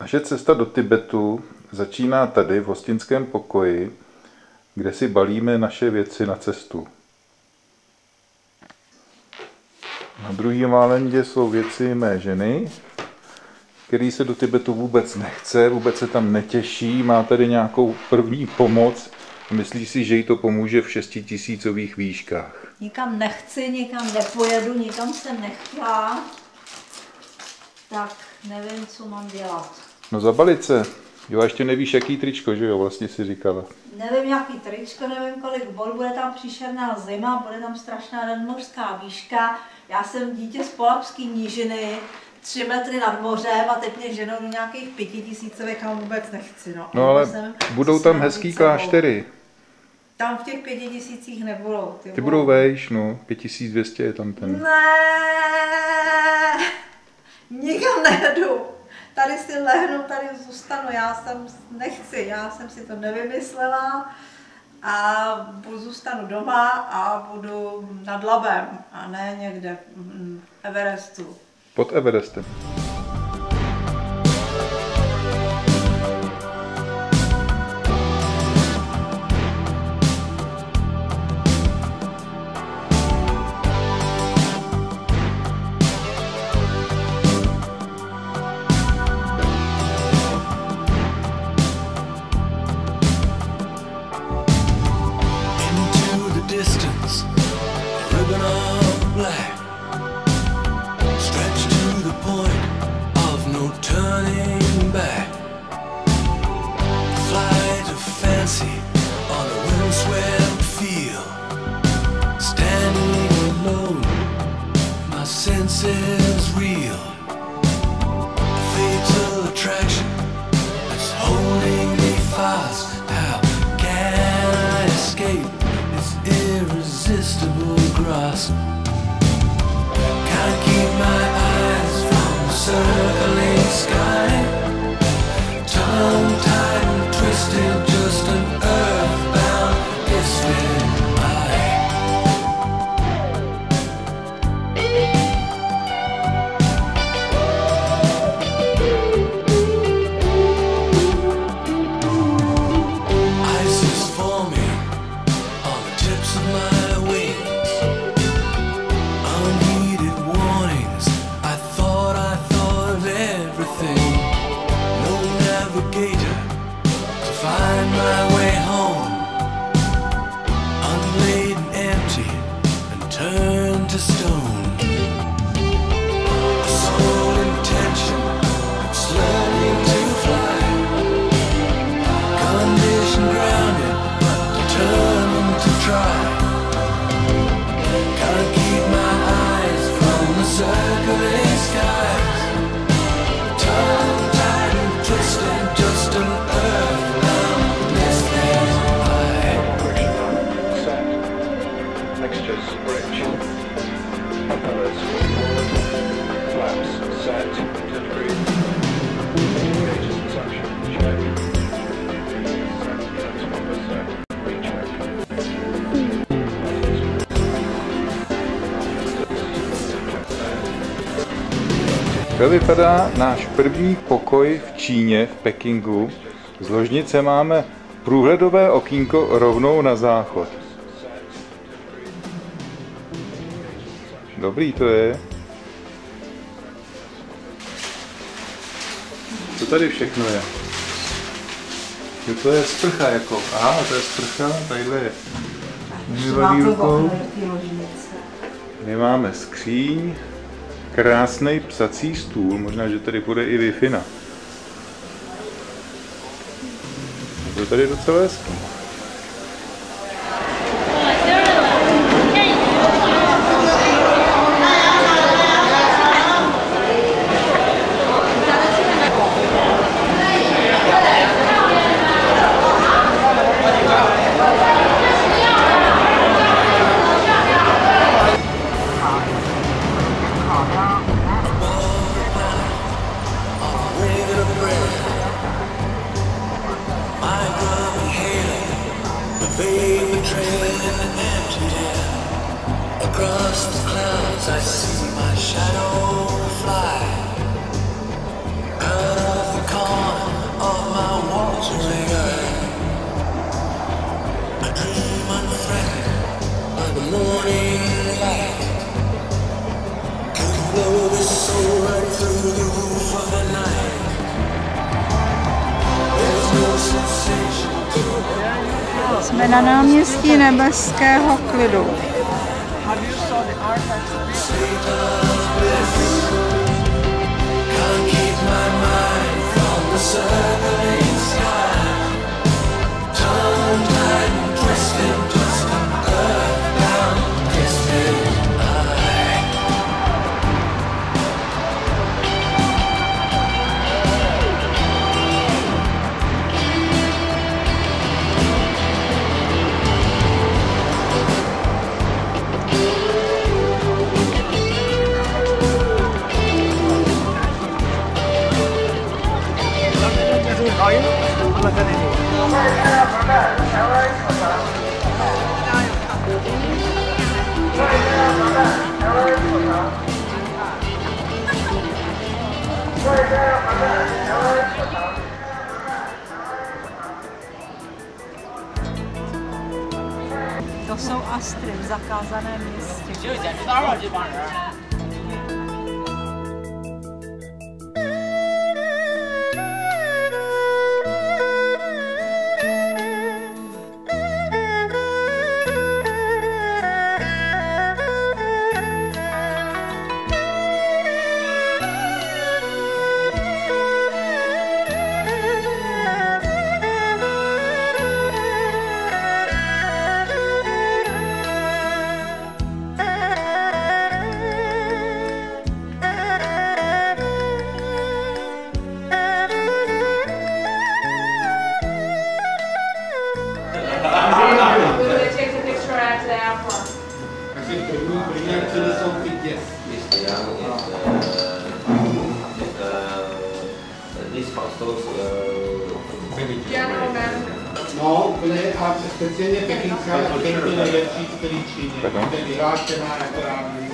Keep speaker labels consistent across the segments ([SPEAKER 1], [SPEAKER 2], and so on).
[SPEAKER 1] Naše cesta do Tibetu začíná tady v hostinském pokoji, kde si balíme naše věci na cestu. Na druhém málendě jsou věci mé ženy, který se do Tibetu vůbec nechce, vůbec se tam netěší, má tady nějakou první pomoc a myslí si, že jí to pomůže v 6000 výškách.
[SPEAKER 2] Nikam nechci, nikam nepojedu, nikam jsem nechtěla, tak nevím, co mám dělat.
[SPEAKER 1] No zabalit se. Jo, a ještě nevíš, jaký tričko, že jo, vlastně si říkala.
[SPEAKER 2] Nevím, jaký tričko, nevím, kolik bod, bude tam příšerná zima, bude tam strašná nadmořská výška. Já jsem dítě z Polabské nížiny, 3 metry nad mořem a teď mě ženou do nějakých 5000, kam vůbec nechci.
[SPEAKER 1] No ale budou tam hezký kláštery.
[SPEAKER 2] Tam v těch 5000 nebudou.
[SPEAKER 1] Ty budou vejš, no, 5200 je tam ten.
[SPEAKER 2] Ne, nikam nejedu. Tady si lehnu, tady zůstanu, nechci, já jsem si to nevymyslela a zůstanu doma a budu nad Labem a ne někde v Everestu.
[SPEAKER 1] Pod Everestem.
[SPEAKER 3] Senses real, a fatal attraction that's holding me fast. How can I escape its irresistible grasp? Can't keep my eyes from the circling sky. Tongue-tied and twisted, just an earthbound despair.
[SPEAKER 1] Tak vypadá náš první pokoj v Číně, v Pekingu. Z ložnice máme průhledové okýnko rovnou na záchod. Dobrý to je. Co tady všechno je? Jo, to je sprcha jako. Aha, to je sprcha, tadyhle je umývadý rukou. My máme skříň. Krásný psací stůl, možná, že tady bude i Wi-Fi. To tady je docela hezký.
[SPEAKER 3] My brother hated
[SPEAKER 2] Jsme na náměstí Nebeského klidu. To jsou astry v zakázaném městě.
[SPEAKER 4] No, úplně a speciálně pekinská je nejlepší v celé Číně. To je vyhlášená jako rámí.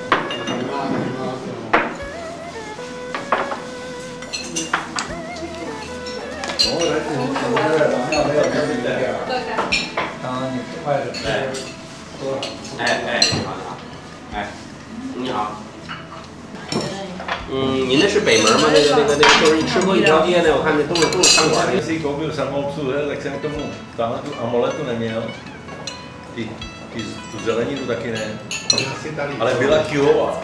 [SPEAKER 5] 您那是北门吗？就是你吃过一条街的，我看那都是餐馆。
[SPEAKER 1] Když si koupil samoobsluhu, tak jsem k tomu tamhle tu amuletu neměl. Tu zeleninu taky ne. Ale byla kýhová.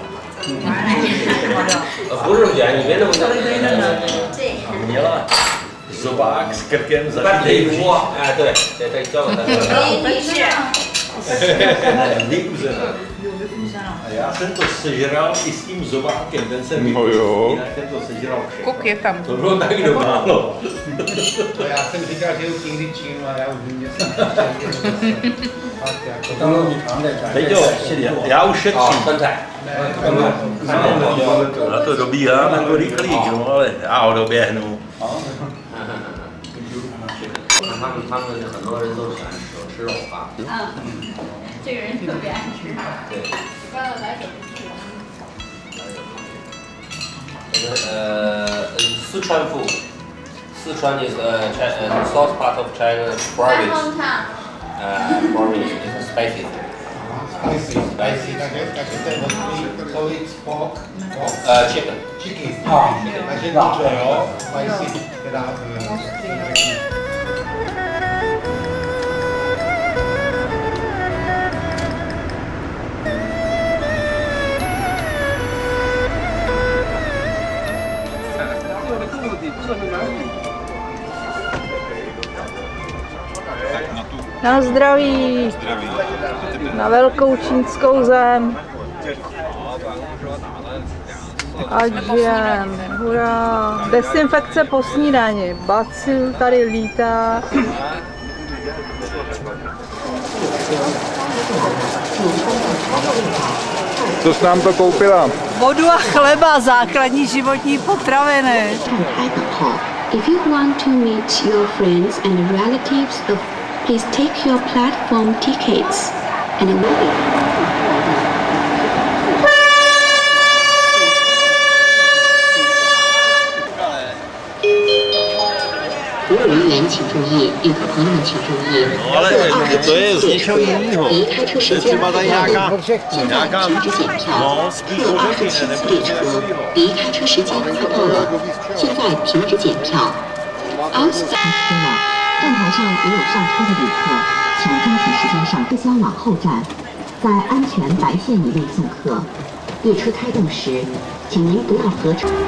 [SPEAKER 5] 不是姐，你别那么讲。
[SPEAKER 1] A měla zobák s krkem za
[SPEAKER 5] 锅，哎，对，这交给他。
[SPEAKER 1] Vyuzená. A já jsem to sežral i s tím zobákem, ten jsem využil, jinak jsem to sežral všechno.
[SPEAKER 2] Kuk je tam.
[SPEAKER 1] To bylo taky málo.
[SPEAKER 4] Já jsem říkal, že už nikdy Čínu a já už vím, že
[SPEAKER 1] Peťo, já už šetřím. Na to dobíhám jako rychlík, no, ale já ho doběhnu.
[SPEAKER 5] 他们很多人都喜欢吃肉啊。
[SPEAKER 6] 这个人特别爱吃。
[SPEAKER 5] 对。
[SPEAKER 6] 一般的来手
[SPEAKER 5] 四川 food. Sichuan is south part of China. Province. Province is spicy.
[SPEAKER 4] Spicy, takže to je ostrý, so it's pork.
[SPEAKER 5] Chicken.
[SPEAKER 4] Chicken. Takže to jo, spicy, teda
[SPEAKER 2] Na zdraví. Na velkou čínskou zem. Ať jen. Hurá. Dezinfekce po snídani. Bacil tady lítá.
[SPEAKER 1] Co jsi nám to koupila?
[SPEAKER 2] Vodu a chleba, základní životní potraviny.
[SPEAKER 7] If you want to meet your friends and relatives, please take your platform tickets and wait. 服务人员请注意，旅客朋友们请注意。
[SPEAKER 1] Ale to je z něčeho jiného.
[SPEAKER 7] 离开车时间不到5分，现在停止检票。427次列车离开车时间快到了，现在停止检票。Outside 站台上没有上车的旅客，请抓紧时间上车厢往后站，在安全白线以内送客。列车开动时，请您不要合车。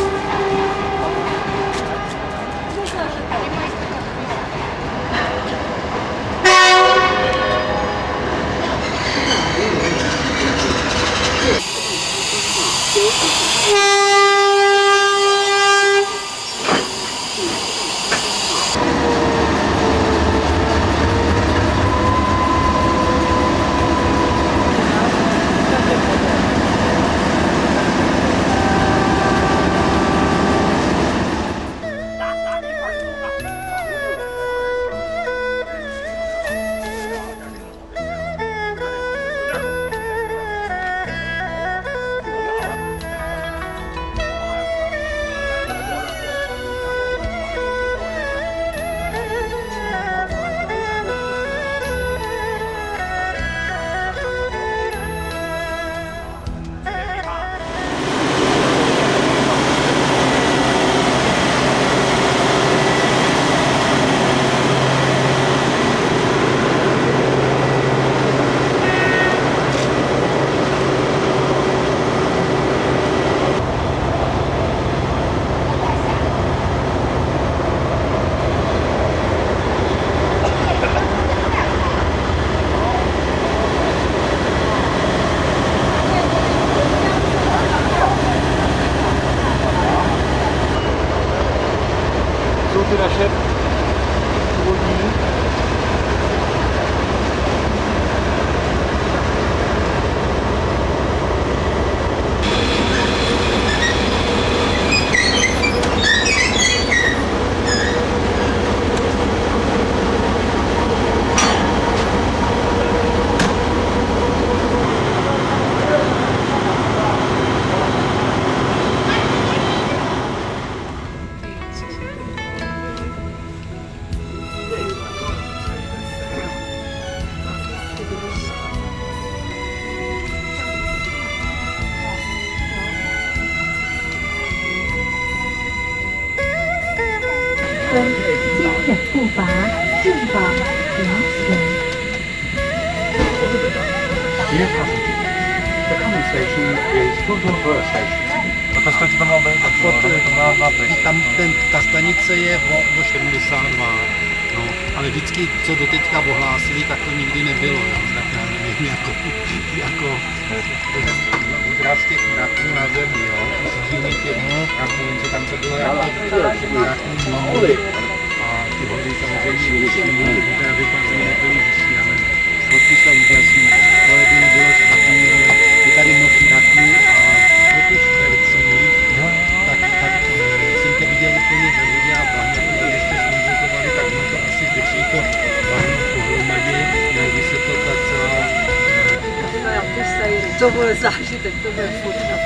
[SPEAKER 1] ty naše původní.
[SPEAKER 8] Dear passengers, the coming station is Budvar station.
[SPEAKER 4] Ta stanice je o 72, no, ale vždycky, co doteďka ohlásili, tak to nikdy nebylo, no, tak já nevím, jako údraz těch mraků na zemi, jo, sdílí těch mraků, že tam to bylo jako mraků moly. A ty vody samozřejmě vyšší, aby tam nebyly vyšší, ale fotky jsou úžasný, ale by nebylo špatný, je tady moc mraků a pokud čtverců, tak jsem to viděl úplně ve vodě a bahno, protože ještě zkonzultovali, tak jsme to asi řešili to bahno pohromadě, měl by se to ta celá...
[SPEAKER 2] To bude zážitek, to bude fotka.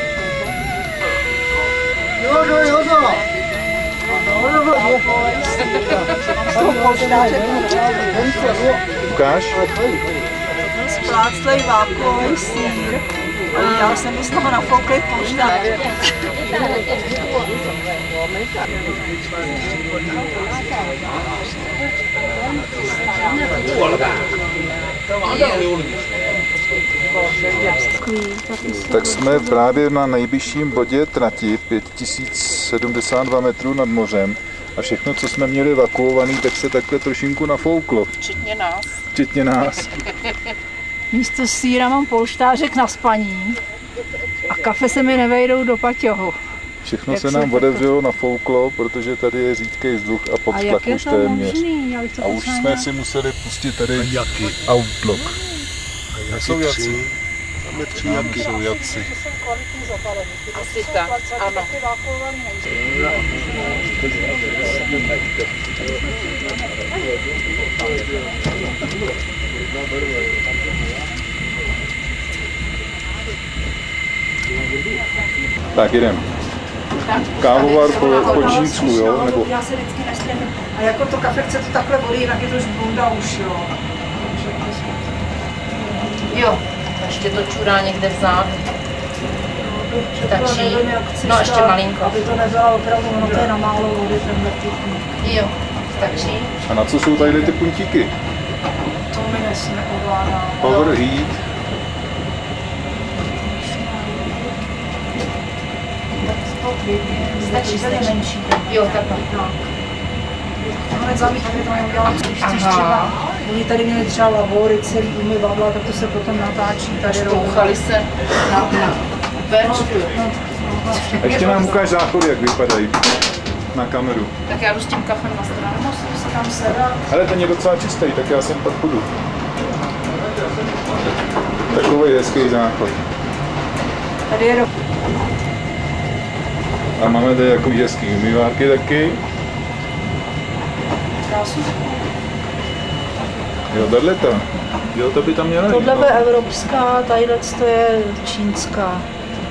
[SPEAKER 1] Ukáž?
[SPEAKER 2] Spláclej vákuový sýr. Já jsem mi z toho nafoukli polštář.
[SPEAKER 1] Tak jsme právě na nejvyšším bodě trati, 5072 metrů nad mořem. A všechno, co jsme měli evakuovaný, tak se takhle trošinku nafouklo.
[SPEAKER 2] Včetně nás.
[SPEAKER 1] Včetně nás.
[SPEAKER 2] Místo sýra mám polštářek na spaní a kafe se mi nevejdou do paťohu.
[SPEAKER 1] Všechno se nám otevřelo, nafouklo, protože tady je řídký vzduch a pod tlak už téměř. A už jsme si museli pustit tady Outlook. Jsou jaci. Tam jsou jaci.
[SPEAKER 2] Asi tak, ano.
[SPEAKER 1] Tak jdem. Kávovar po Čínsku, jo? Nebo...
[SPEAKER 2] Já se vždycky nestřemím. A jako to kafe chce to takhle vody, tak je to žbunda už, jo.
[SPEAKER 9] Jo, ještě to čurá někde vzadu. Stačí, no ještě malinko.
[SPEAKER 2] Aby to nebyla opravdu, ono to je na málo vody, tenhle typ.
[SPEAKER 9] Jo. Stačí.
[SPEAKER 1] A na co jsou tady ty puntíky?
[SPEAKER 2] To mi neovládá.
[SPEAKER 1] Power heat.
[SPEAKER 9] Stačí. Jo, takhle.
[SPEAKER 2] Hned za mých to neudělám, když chceš třeba. Oni tady měli třeba lavory, celý umyvadla, tak to se potom natáčí tady rovnou.
[SPEAKER 9] Šplouchali se na verčku.
[SPEAKER 1] A ještě nám ukáž záchody, jak vypadají na kameru.
[SPEAKER 9] Tak já jdu s tím kafem na stranu.
[SPEAKER 2] Musím si tam sedat.
[SPEAKER 1] Ale ten je docela čistý, tak já sem pak půjdu. Takový hezký záchod.
[SPEAKER 2] Tady je
[SPEAKER 1] A máme tady jako hezký umývárky taky.
[SPEAKER 2] krásný.
[SPEAKER 1] Jo, tato. Jo, to by tam měla.
[SPEAKER 2] Tohle je evropská, tadyhle to je čínská.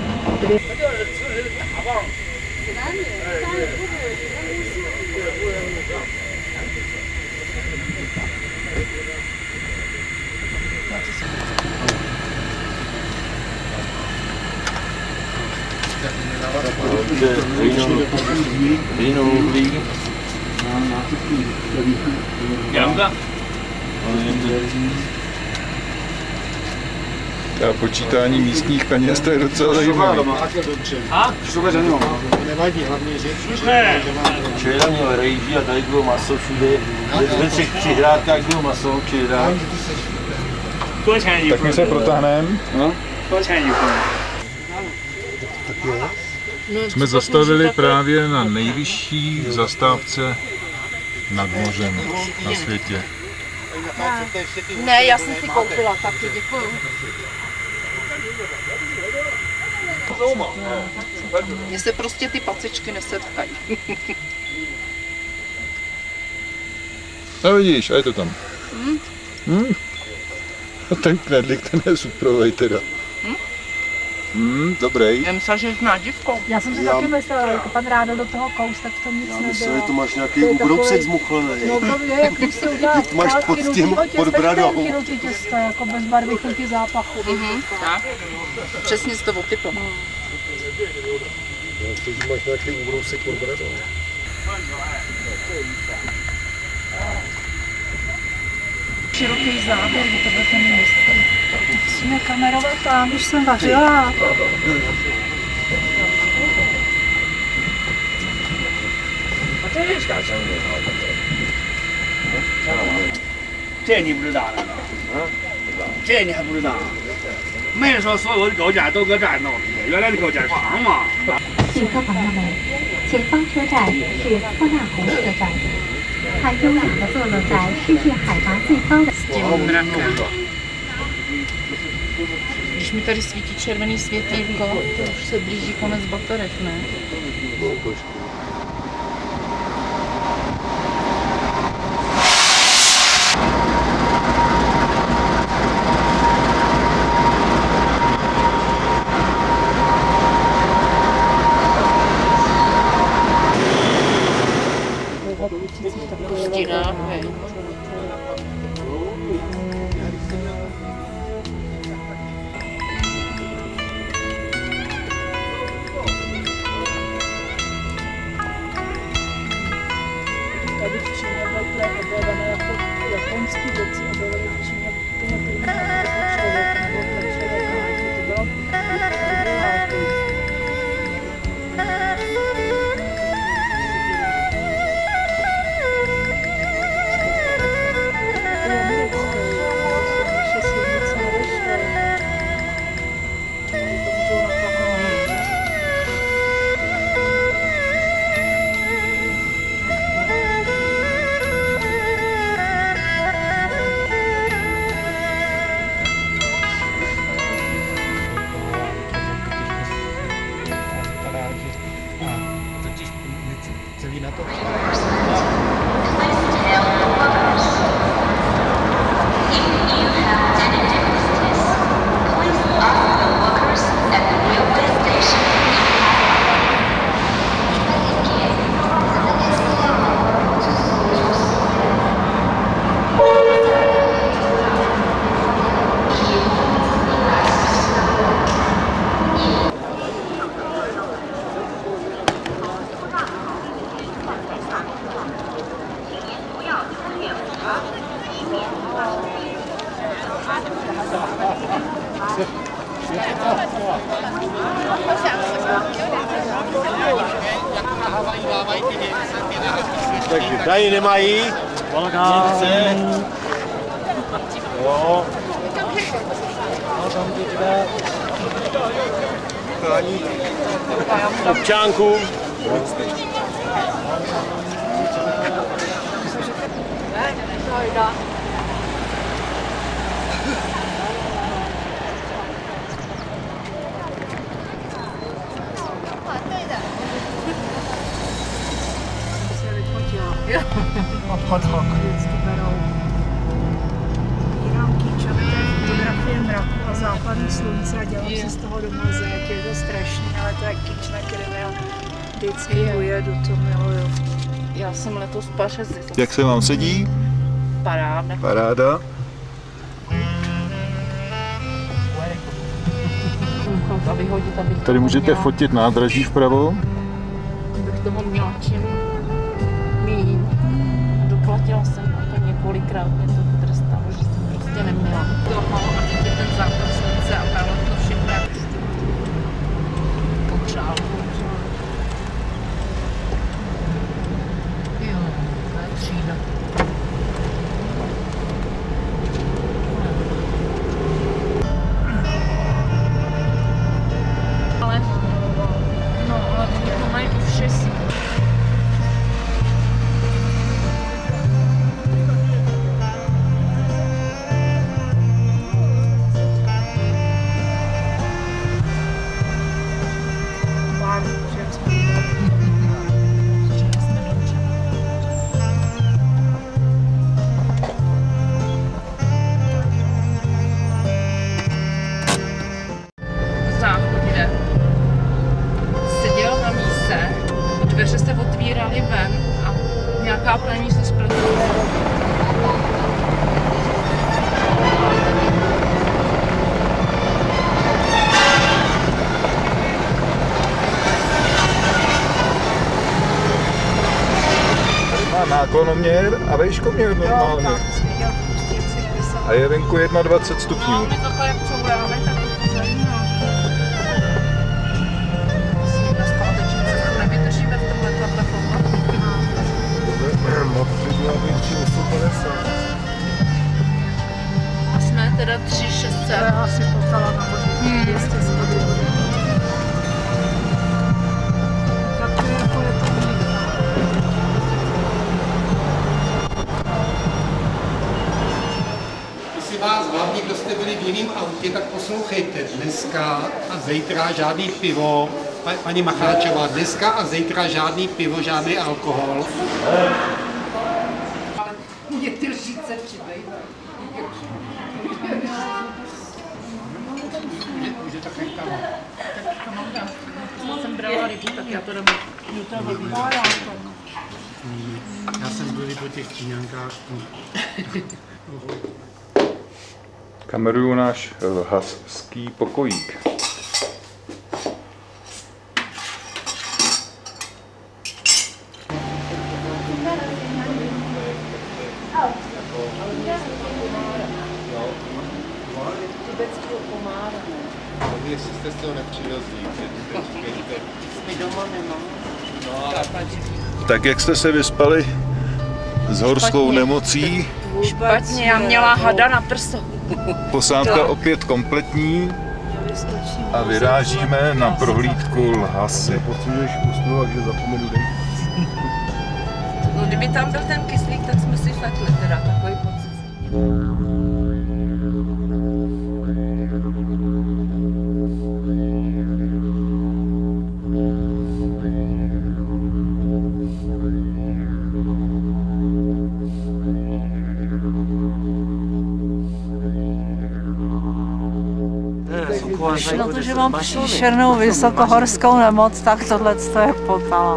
[SPEAKER 1] A počítání místních peněz, to je docela zajímavé.
[SPEAKER 4] Nevadí, hlavně řeč.
[SPEAKER 10] Včera měl rejži a tady bylo maso všude. Ve třech přihrádkách bylo maso včera.
[SPEAKER 1] Tak my se protáhneme. Jsme zastavili právě na nejvyšší zastávce nad mořem na světě.
[SPEAKER 9] Ne, já jsem si koupila taky, děkuju. Mně se prostě ty pacičky nesetkají.
[SPEAKER 1] No vidíš, a je to tam. A ten knedlík, ten je suprovej teda. Dobrý.
[SPEAKER 9] Já myslela, že zná dívkou.
[SPEAKER 2] Já jsem si taky myslela, jako pan Rádo do toho kous, tak to nic nebylo.
[SPEAKER 10] Myslím, že to máš nějaký ubrousek zmuchlený.
[SPEAKER 2] No to je, jak když si uděláš
[SPEAKER 10] máš pod tím pod bradou.
[SPEAKER 2] Kinutý těsto, jako bez barvy, chutí, zápachu.
[SPEAKER 9] Tak, přesně z toho typu.
[SPEAKER 10] Máš nějaký ubrousek pod bradou.
[SPEAKER 2] Široký záběr, kdy to bude ten místky. Musíme kamerovat tam, když jsem vařila.
[SPEAKER 11] 这你不知道了？这你还不知道？没说所有的高架都搁这儿弄的，原来的高架厂嘛。
[SPEAKER 7] 旅客朋友们，前方车站是托纳湖车站，它优雅地坐落在世界海拔最高的。
[SPEAKER 9] Když mi tady svítí červený světýlko, to už se blíží konec baterek, ne? Pustina, hej.
[SPEAKER 2] Tady v Číně byl objevené jako japonský věci a byly v Číně úplně první jako člověk nebo ten člověk nějaký. To bylo
[SPEAKER 4] celý na to.
[SPEAKER 10] Takže tady nemají. Nechce. Jo. Občánku.
[SPEAKER 2] Odhodlo. Vždycky berou výramky, fotografie mraku a západní slunce a dělám si z toho domazek. Je to strašný, ale to je kýč, na kterém já vždycky pojedu, to miluju.
[SPEAKER 9] Já jsem letos v Paříži.
[SPEAKER 1] Jak se vám sedí?
[SPEAKER 9] Paráda.
[SPEAKER 1] Paráda. Tady můžete fotit nádraží vpravo.
[SPEAKER 9] Bych toho měla čím míň. Doplatila jsem na to několikrát, mě to trestalo, že jsem prostě neměla. Toho a teď je ten základ slunce a právě to všechno jak potřál. Jo, to je třída. Dveře se otvíraly ven a nějaká paní se zpratovala.
[SPEAKER 1] Má náklonoměr a výškoměr normálně. A je venku 21 stupňů.
[SPEAKER 9] No, my takhle jak couváme, tak to zajímá. Nevydržíme v tomhle telefonu.
[SPEAKER 1] Moc byla větší 850.
[SPEAKER 9] A jsme teda 3600.
[SPEAKER 2] Já asi potala na boží 200 stopů. Tak to je jako je to blíž.
[SPEAKER 4] Jestli vás hlavně, kdo jste byli v jiném autě, tak poslouchejte. Dneska a zítra žádný pivo. Paní Macháčová, dneska a zítra žádný pivo, žádný alkohol.
[SPEAKER 2] Ale mě ty lžíce přibývají.
[SPEAKER 4] Může tak nechat.
[SPEAKER 9] Já jsem brala rybu, tak já to dám do toho.
[SPEAKER 4] Já jsem byl po těch Číňankách.
[SPEAKER 1] Kameruju náš haský pokojík.
[SPEAKER 10] Jestli jste si ho nepřivezli,
[SPEAKER 9] My doma nemám.
[SPEAKER 1] Tak jak jste se vyspali s horskou nemocí?
[SPEAKER 9] Špatně, já měla hada na prso.
[SPEAKER 1] Posádka opět kompletní a vyrážíme na prohlídku Lhasy.
[SPEAKER 10] Potřebuješ usnout, že zapomenu dejt.
[SPEAKER 9] No, kdyby tam byl ten kyslík, tak jsme si fetli teda, takový pocit.
[SPEAKER 2] Na to, že mám příšernou vysokohorskou nemoc, tak tohle je potala.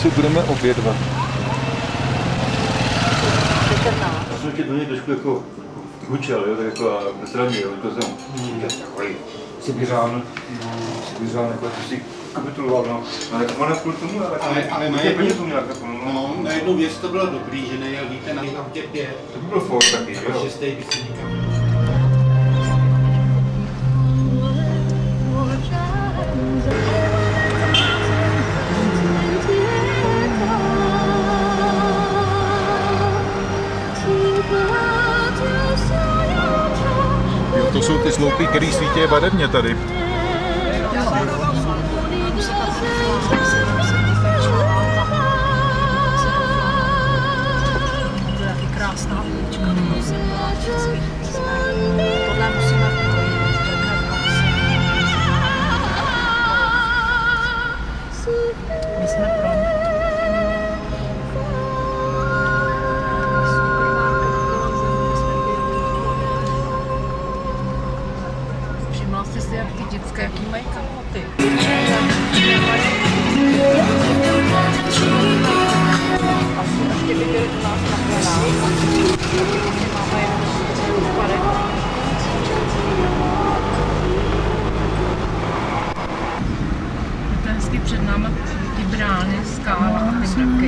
[SPEAKER 1] si budeme obědvat.
[SPEAKER 10] Já jsem tě do něj trošku jako hučel, jo, tak jako zranil, jako jsem takový Sibiřán, jako ty si kapituloval, no. Ale ona kvůli tomu,
[SPEAKER 4] ale na jednu věc to bylo dobrý, že nejel, víte, na autě 5.
[SPEAKER 10] To by byl Ford taky, jo.
[SPEAKER 4] 6. by se nikam.
[SPEAKER 1] Jo, to jsou ty sloupy, které svítí barevně tady.
[SPEAKER 9] To je taky krásná ulička, tohle musíme projít, my jsme pro. Všimla jste si, jak ty dětské, jaký mají kalhoty. Asi ještě by byli u nás na plenách. Máme jenom úpadek. To je hezky před námi ty brány, skála a ty mraky.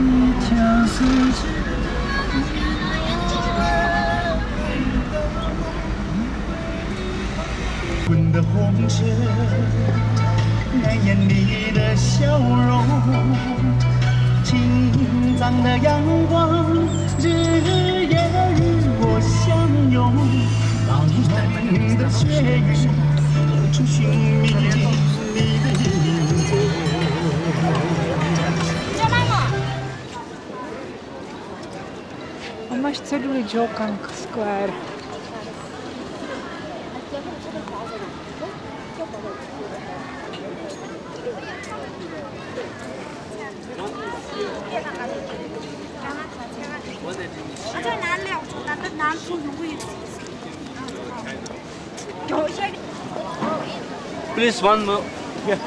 [SPEAKER 12] 的红尘，难掩你的笑容。青藏的阳光，日夜与我相拥。茫茫的雪域，何处寻觅你的影踪？
[SPEAKER 9] A máš ceduli Jokan Square.
[SPEAKER 10] Please one more. Yeah.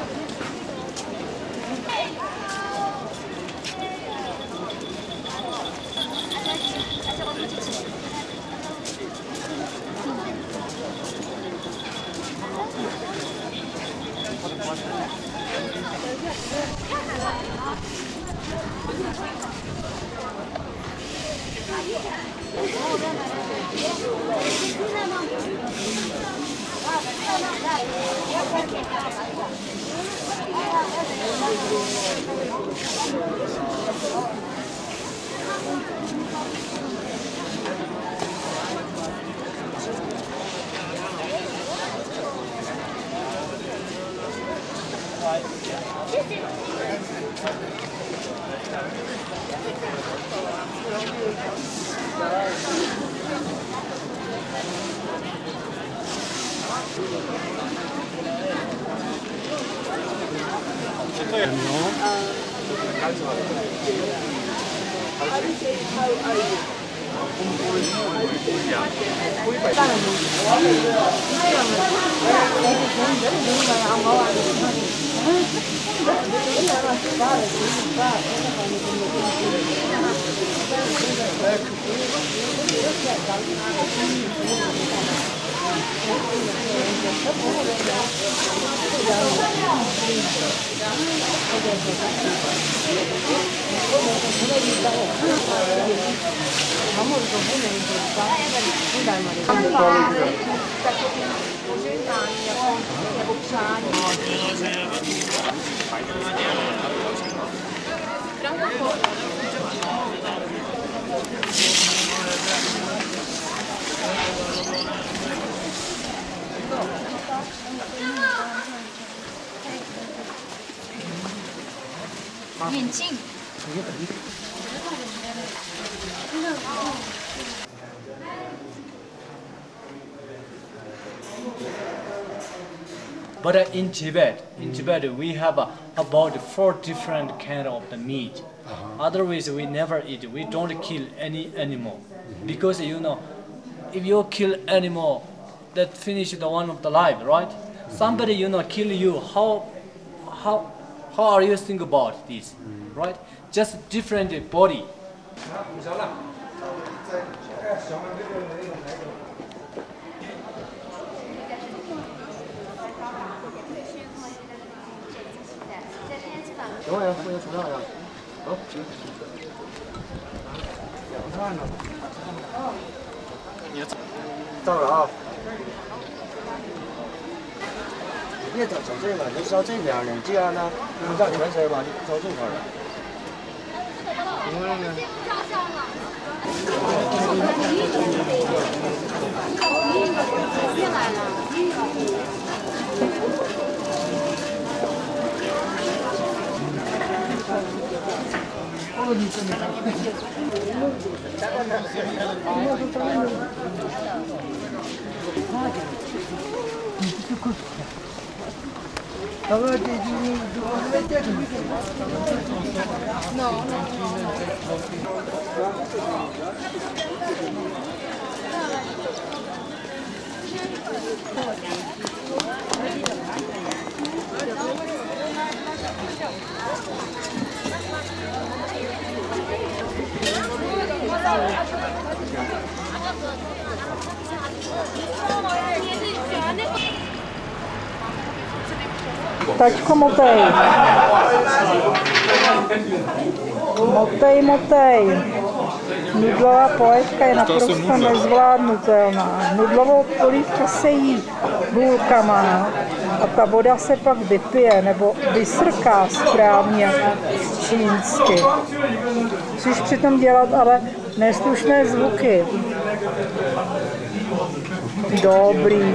[SPEAKER 13] But in Tibet we have about 4 different kind of the meat. Otherwise we never eat. We don't kill any animal because you know, if you kill animal, that finish the one of the life, right? Somebody kill you. How are you think about this, right? just different body.
[SPEAKER 14] 别走这个，你就到这边呢。这样呢，你让全身吧，就到这块了。因为呢。
[SPEAKER 6] 进来了。
[SPEAKER 2] Tačko, motej. Motej. Nudlová polévka je naprosto nezvládnutelná. Nudlovou polívku se jí bulkama a ta voda se pak vypije nebo vysrká správně čínsky. Musíš přitom dělat ale neslušné zvuky. Dobrý.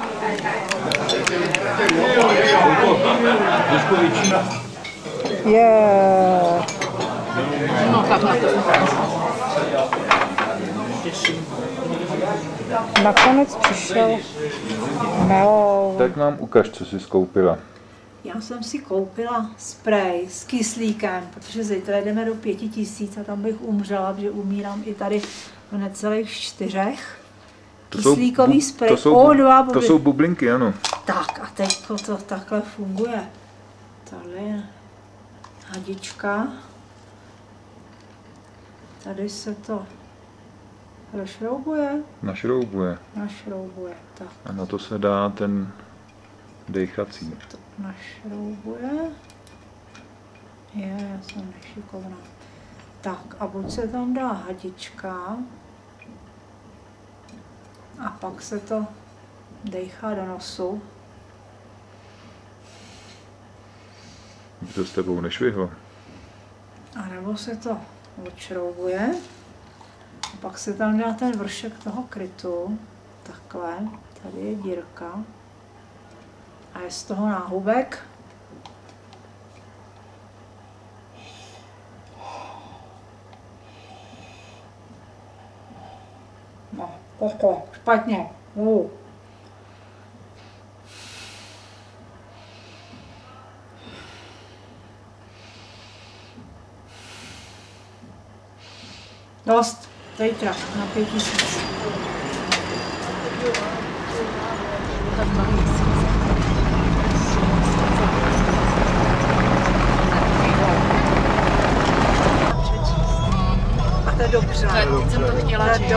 [SPEAKER 2] Yeah.
[SPEAKER 9] No tak na to.
[SPEAKER 2] Nakonec přišel melon.
[SPEAKER 1] Tak nám ukaž, co jsi skoupila.
[SPEAKER 2] Já jsem si koupila sprej s kyslíkem, protože zítra jdeme do 5000 a tam bych umřela, protože umírám i tady v necelých 4. Kyslíkový sprej O2
[SPEAKER 1] to jsou bublinky, ano.
[SPEAKER 2] Tak a teď to takhle funguje. Tady je hadička. Tady se to rozšroubuje.
[SPEAKER 1] Našroubuje.
[SPEAKER 2] Našroubuje, tak.
[SPEAKER 1] A na to se dá ten dechací.
[SPEAKER 2] To našroubuje. Já jsem nešikovná. Tak a buď se tam dá hadička. A pak se to dejchá do nosu.
[SPEAKER 1] To s tebou nešvihlo.
[SPEAKER 2] A nebo se to odšroubuje. A pak se tam dá ten vršek toho krytu. Takhle. Tady je dírka. A je z toho náhubek. No, špatně. Dost, zítra na 5000. A to je dobře.
[SPEAKER 9] Teď jsem to chtěla říct.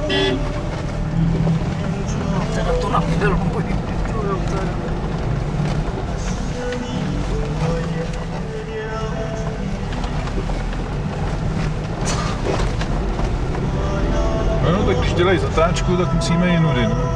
[SPEAKER 9] Teda to na filmu.
[SPEAKER 1] No, tak když dělají zatáčku, tak musíme i nudy, no.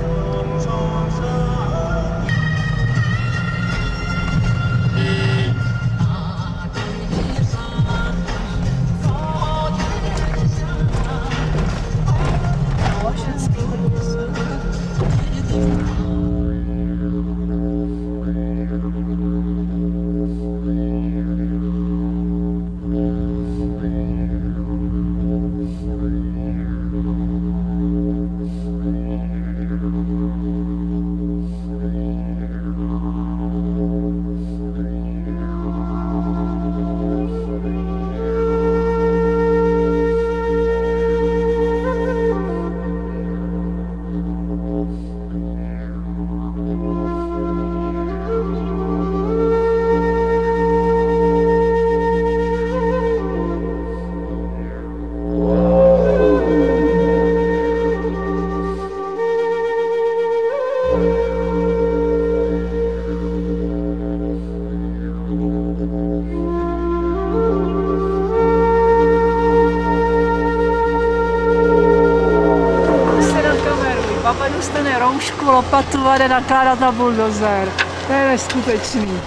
[SPEAKER 2] Dostane roušku, lopatu a jde nakládat na buldozer. To je neskutečný.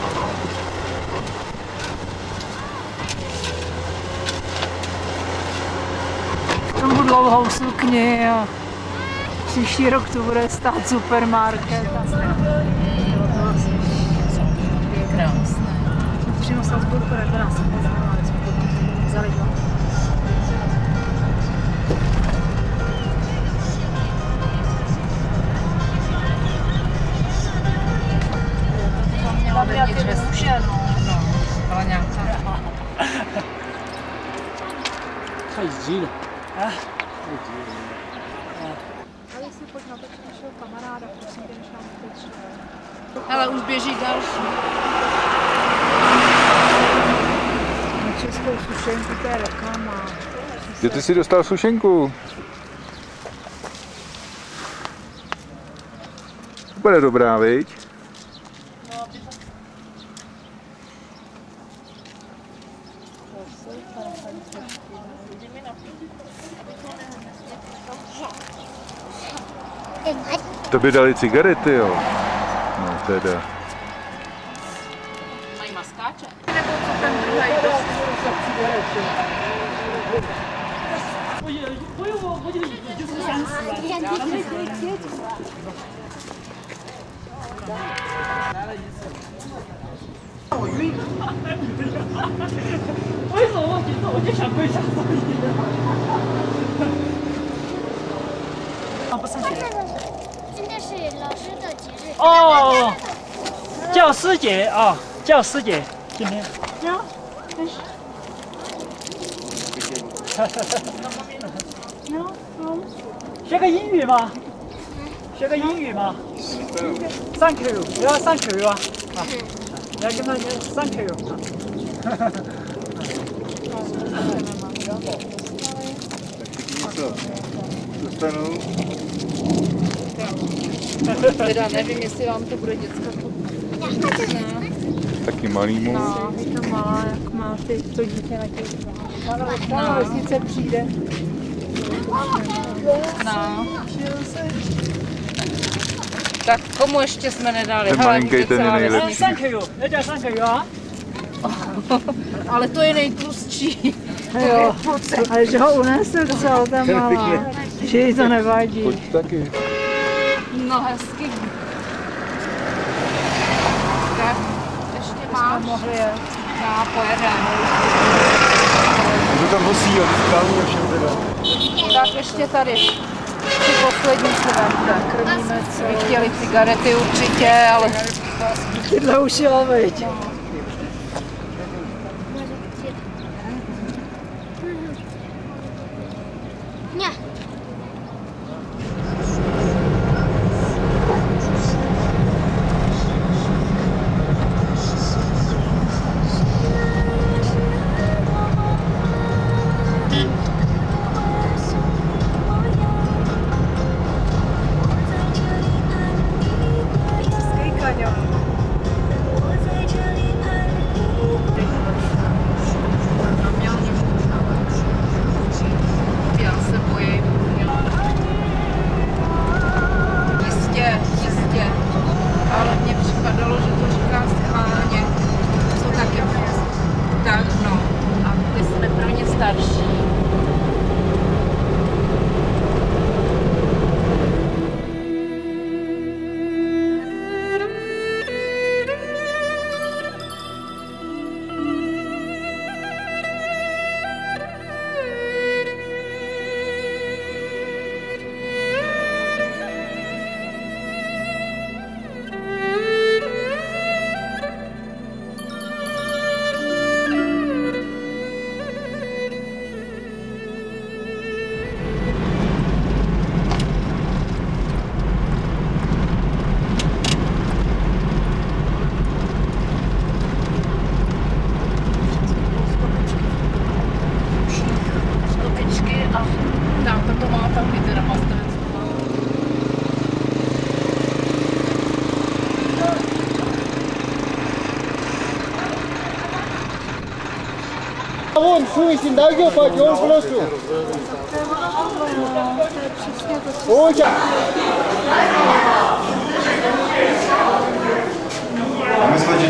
[SPEAKER 2] Tomu dlouhou sukni a příští rok to bude stát supermarket. Je krásné. Přímo z Salzburgu, to nás nepoznala, ale jsme to vzali.
[SPEAKER 9] Měla být vysušen, no, byla nějaká.
[SPEAKER 13] Faz díl.
[SPEAKER 9] Ale jestli pojď natočit našeho kamaráda, prosím tě, než nám teče. Ale už běží další.
[SPEAKER 2] Na českou sušenku to je reklama.
[SPEAKER 1] Kde ty jsi dostal sušenku? Bude dobrá, viď? To by dali cigarety, jo. No teda.
[SPEAKER 9] Mají maskáče?
[SPEAKER 2] Nebo co ten druhý dostal cigarety?
[SPEAKER 13] 哦，教师节啊，教师节，今天。学个英语吗？学个英语吗？Thank you，你要 Thank you 啊，你要跟他说 Thank you。
[SPEAKER 1] Dostanu.
[SPEAKER 9] Teda nevím, jestli vám to bude děcka
[SPEAKER 1] Taky malýmu.
[SPEAKER 2] No, je to malá, jak má to dítě na těch. No, vesnice přijde.
[SPEAKER 9] No. Tak komu ještě jsme nedali?
[SPEAKER 1] Ten malinký, ten je nejlepší.
[SPEAKER 13] Thank you, nedělá thank you, a?
[SPEAKER 9] Ale to je nejtlustší.
[SPEAKER 2] Jo, ale že ho unesl docela ta malá. Že jí to nevadí.
[SPEAKER 1] Pojď taky.
[SPEAKER 9] No hezky. Tak, ještě máš?
[SPEAKER 2] Mohli je.
[SPEAKER 9] No, pojedeme.
[SPEAKER 1] To tam nosí, ale správně všem teda.
[SPEAKER 9] Tak ještě tady. Ty poslední se vemte.
[SPEAKER 2] Krmíme co.
[SPEAKER 9] My chtěli cigarety určitě, ale...
[SPEAKER 2] Tyhle už jo, veď.
[SPEAKER 14] Potom svůj najděl, pak jo, prostě. Pojď.
[SPEAKER 1] Máme skončit.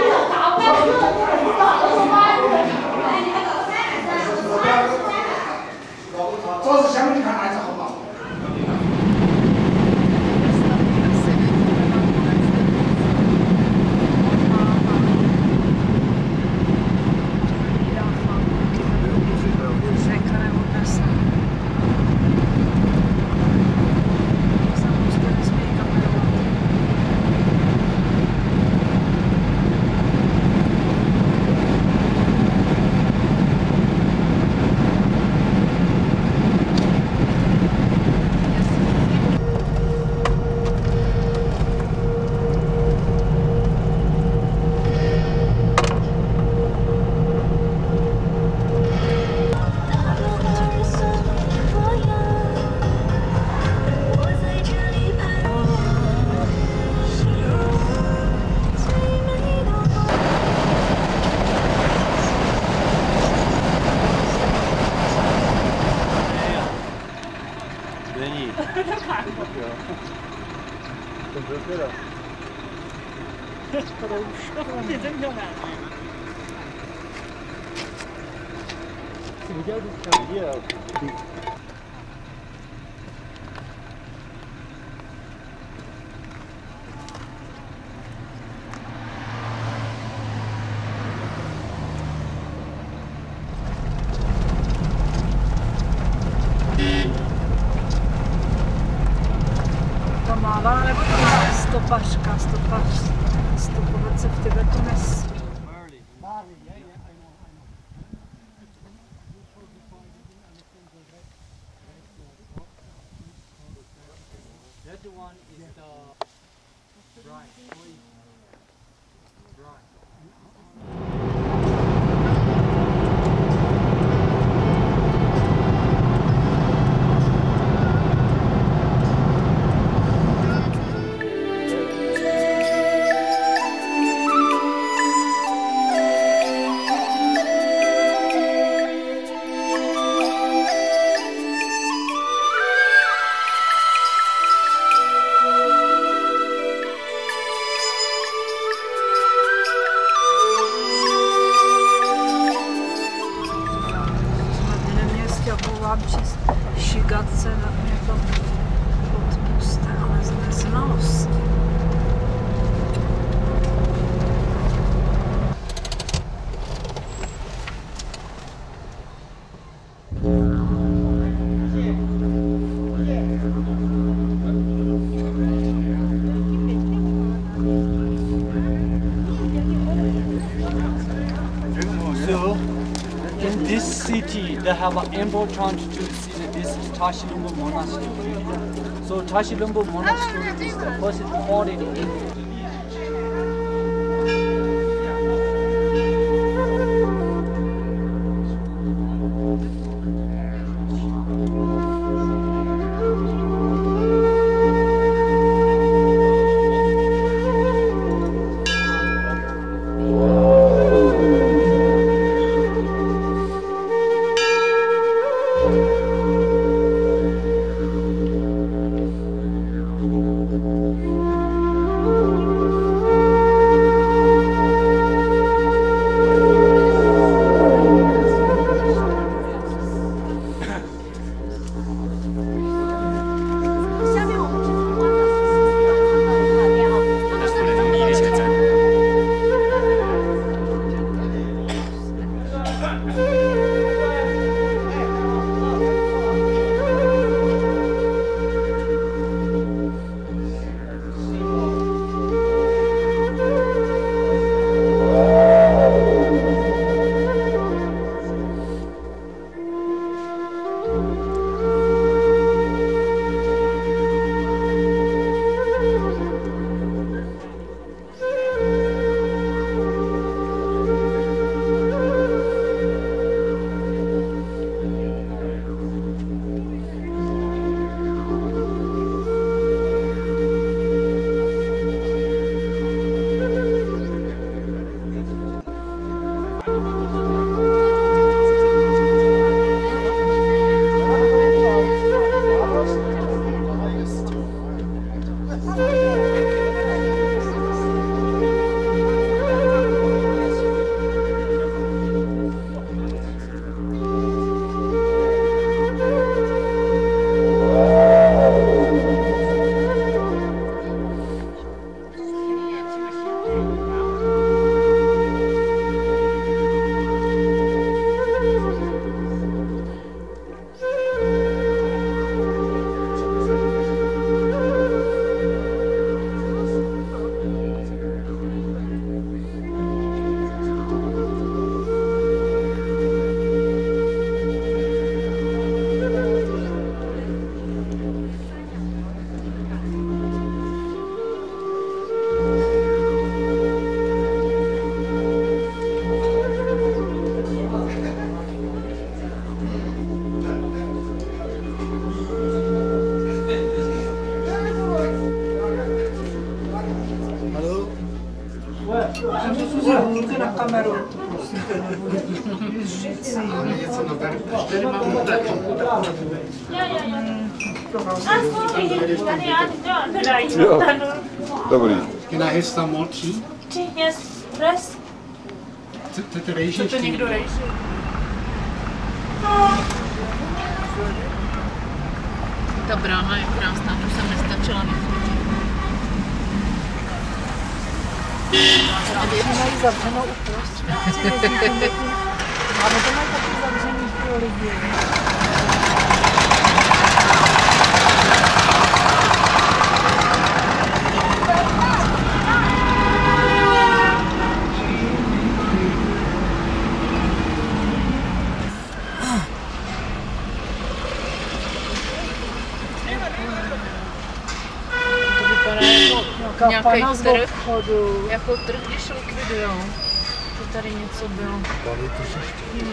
[SPEAKER 13] Není.
[SPEAKER 14] Ten byl teda.
[SPEAKER 9] To už. Ty zeměl ne.
[SPEAKER 14] Jsi viděl, dneska viděl.
[SPEAKER 9] To mává nebo to stopařka, stopovat se v Tibetu nesmí.
[SPEAKER 13] That one is the right.
[SPEAKER 9] Přes šigatce na mě to odpuste, ale z neznalosti.
[SPEAKER 13] So, in this city, they have an important to see this Tashilumbu Monastery. So Tashilumbu Monastery is the first founded in India.
[SPEAKER 2] na kameru.
[SPEAKER 1] Jo, dobrý.
[SPEAKER 4] Can I have some more tea?
[SPEAKER 9] Yes, press.
[SPEAKER 4] Chcete rejži?
[SPEAKER 9] Co to někdo rejži? Ta brána je krásná, to jsem nestačila vyfotit.
[SPEAKER 2] Oni mají zavřenou uprostřed. Ale to mají taky zavřený pro lidi.
[SPEAKER 9] Nějaký trh, jako trh, když likvidujou. To tady něco bylo.
[SPEAKER 4] Tady to se ještě.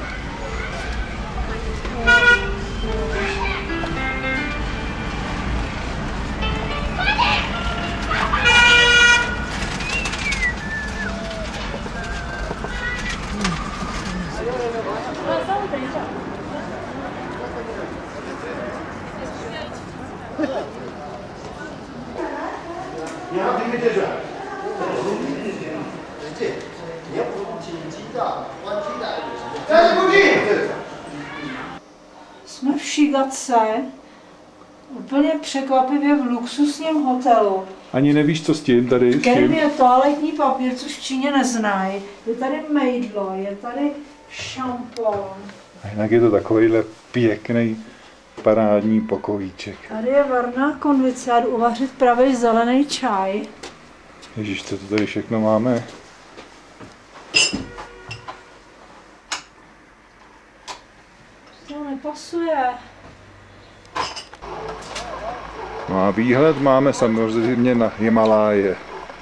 [SPEAKER 2] Jsme v Šigatse, úplně překvapivě v luxusním hotelu.
[SPEAKER 1] Ani nevíš, co s tím tady?
[SPEAKER 2] Kterým je toaletní papír, což v Číně neznají. Je tady mejdlo, je tady šampon.
[SPEAKER 1] A jinak je to takovýhle pěkný parádní pokojíček.
[SPEAKER 2] Tady je varná konvice, já jdu uvařit pravý zelený čaj.
[SPEAKER 1] Ježíš, co to tady všechno máme?
[SPEAKER 2] To nepasuje.
[SPEAKER 1] No a výhled máme samozřejmě na Himaláje.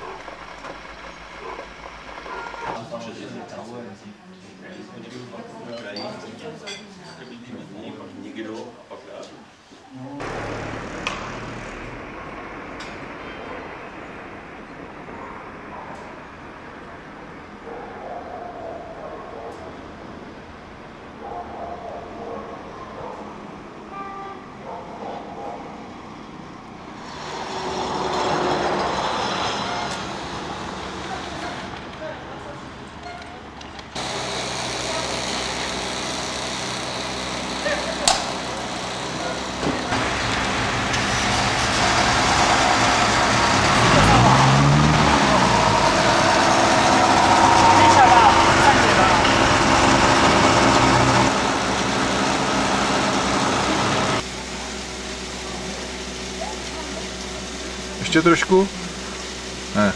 [SPEAKER 1] Ještě trošku? Ne.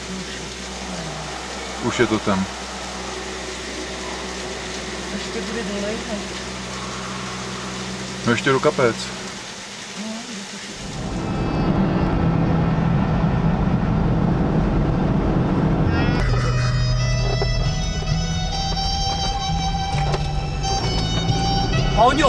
[SPEAKER 1] Už je to tam.
[SPEAKER 9] Ještě bude dolejkat.
[SPEAKER 1] No ještě do kapec.
[SPEAKER 13] Honio!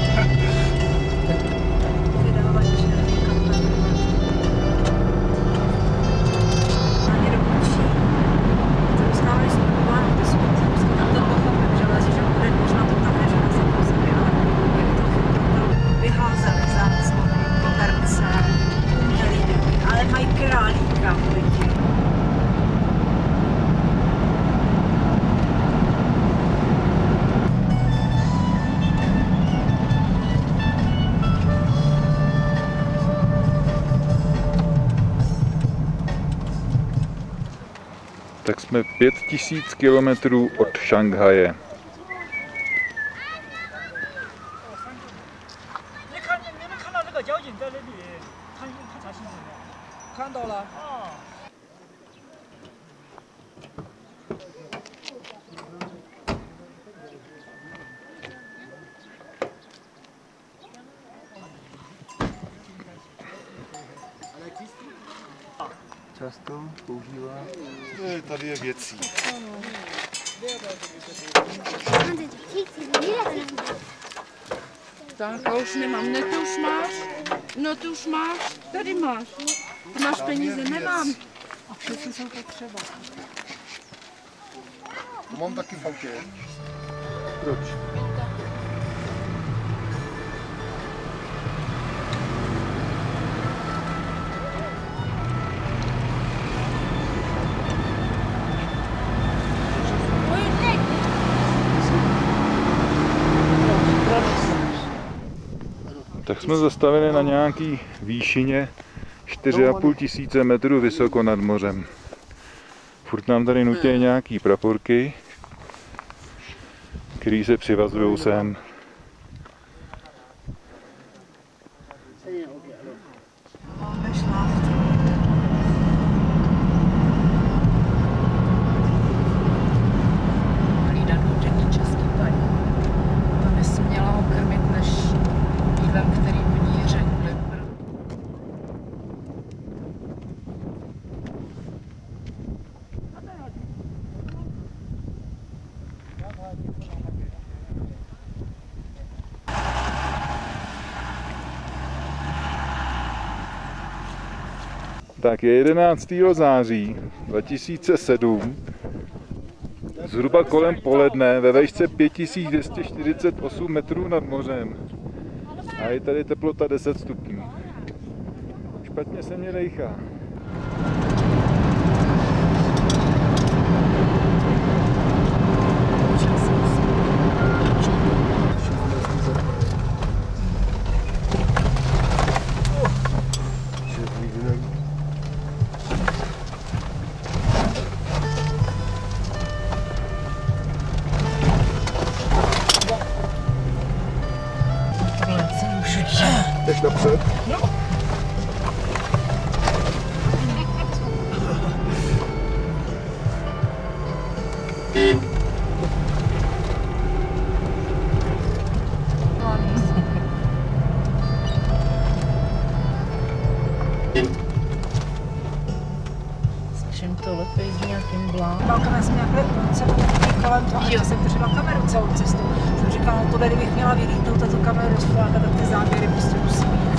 [SPEAKER 1] Tak jsme 5000 kilometrů od Šanghaje.
[SPEAKER 14] Často používá.
[SPEAKER 1] Tady je věcí.
[SPEAKER 9] Tak, já už nemám. Ne, ty už máš? No, ty už máš? Tady máš. Ty máš peníze? Nemám.
[SPEAKER 2] A všechny jsou potřeba.
[SPEAKER 15] To mám taky v autě.
[SPEAKER 1] Proč? Tak jsme zastavili na nějaký výšině 4,5 tisíce metrů vysoko nad mořem. Furt nám tady nutí nějaký praporky, který se přivazují sem.
[SPEAKER 9] Hlídat určitě český paní. To nesměla ho krmit než jídlem, který oni řekli.
[SPEAKER 1] Tak je 11. září 2007, zhruba kolem poledne, ve výšce 5248 metrů nad mořem. A je tady teplota 10 stupňů. Špatně se mě dejchá.
[SPEAKER 15] Jdeš napřed?
[SPEAKER 9] No. Slyším to lepej s nějakým blám.
[SPEAKER 2] Balkana jsem nějaké se kolem toho, že jsem držela kameru celou cestu. Jsem říkala, no tohle kdybych měla vylítnout a tu kameru rozflákat, tak ty záběry prostě musí být.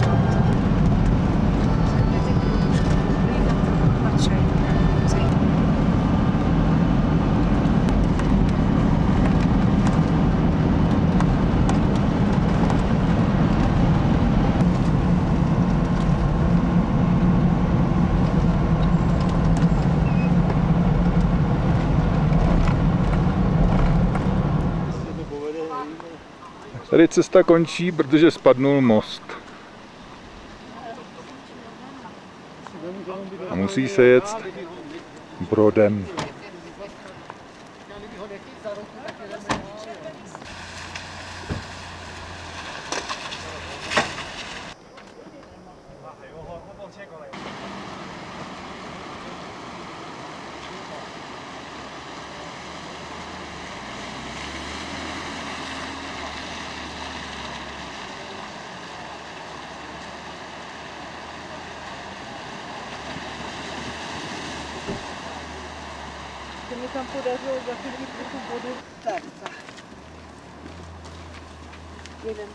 [SPEAKER 1] Tady cesta končí, protože spadnul most. A musí se jet brodem.
[SPEAKER 2] Se mi tam podařilo zachytit tu vodu. Tak. Jeden.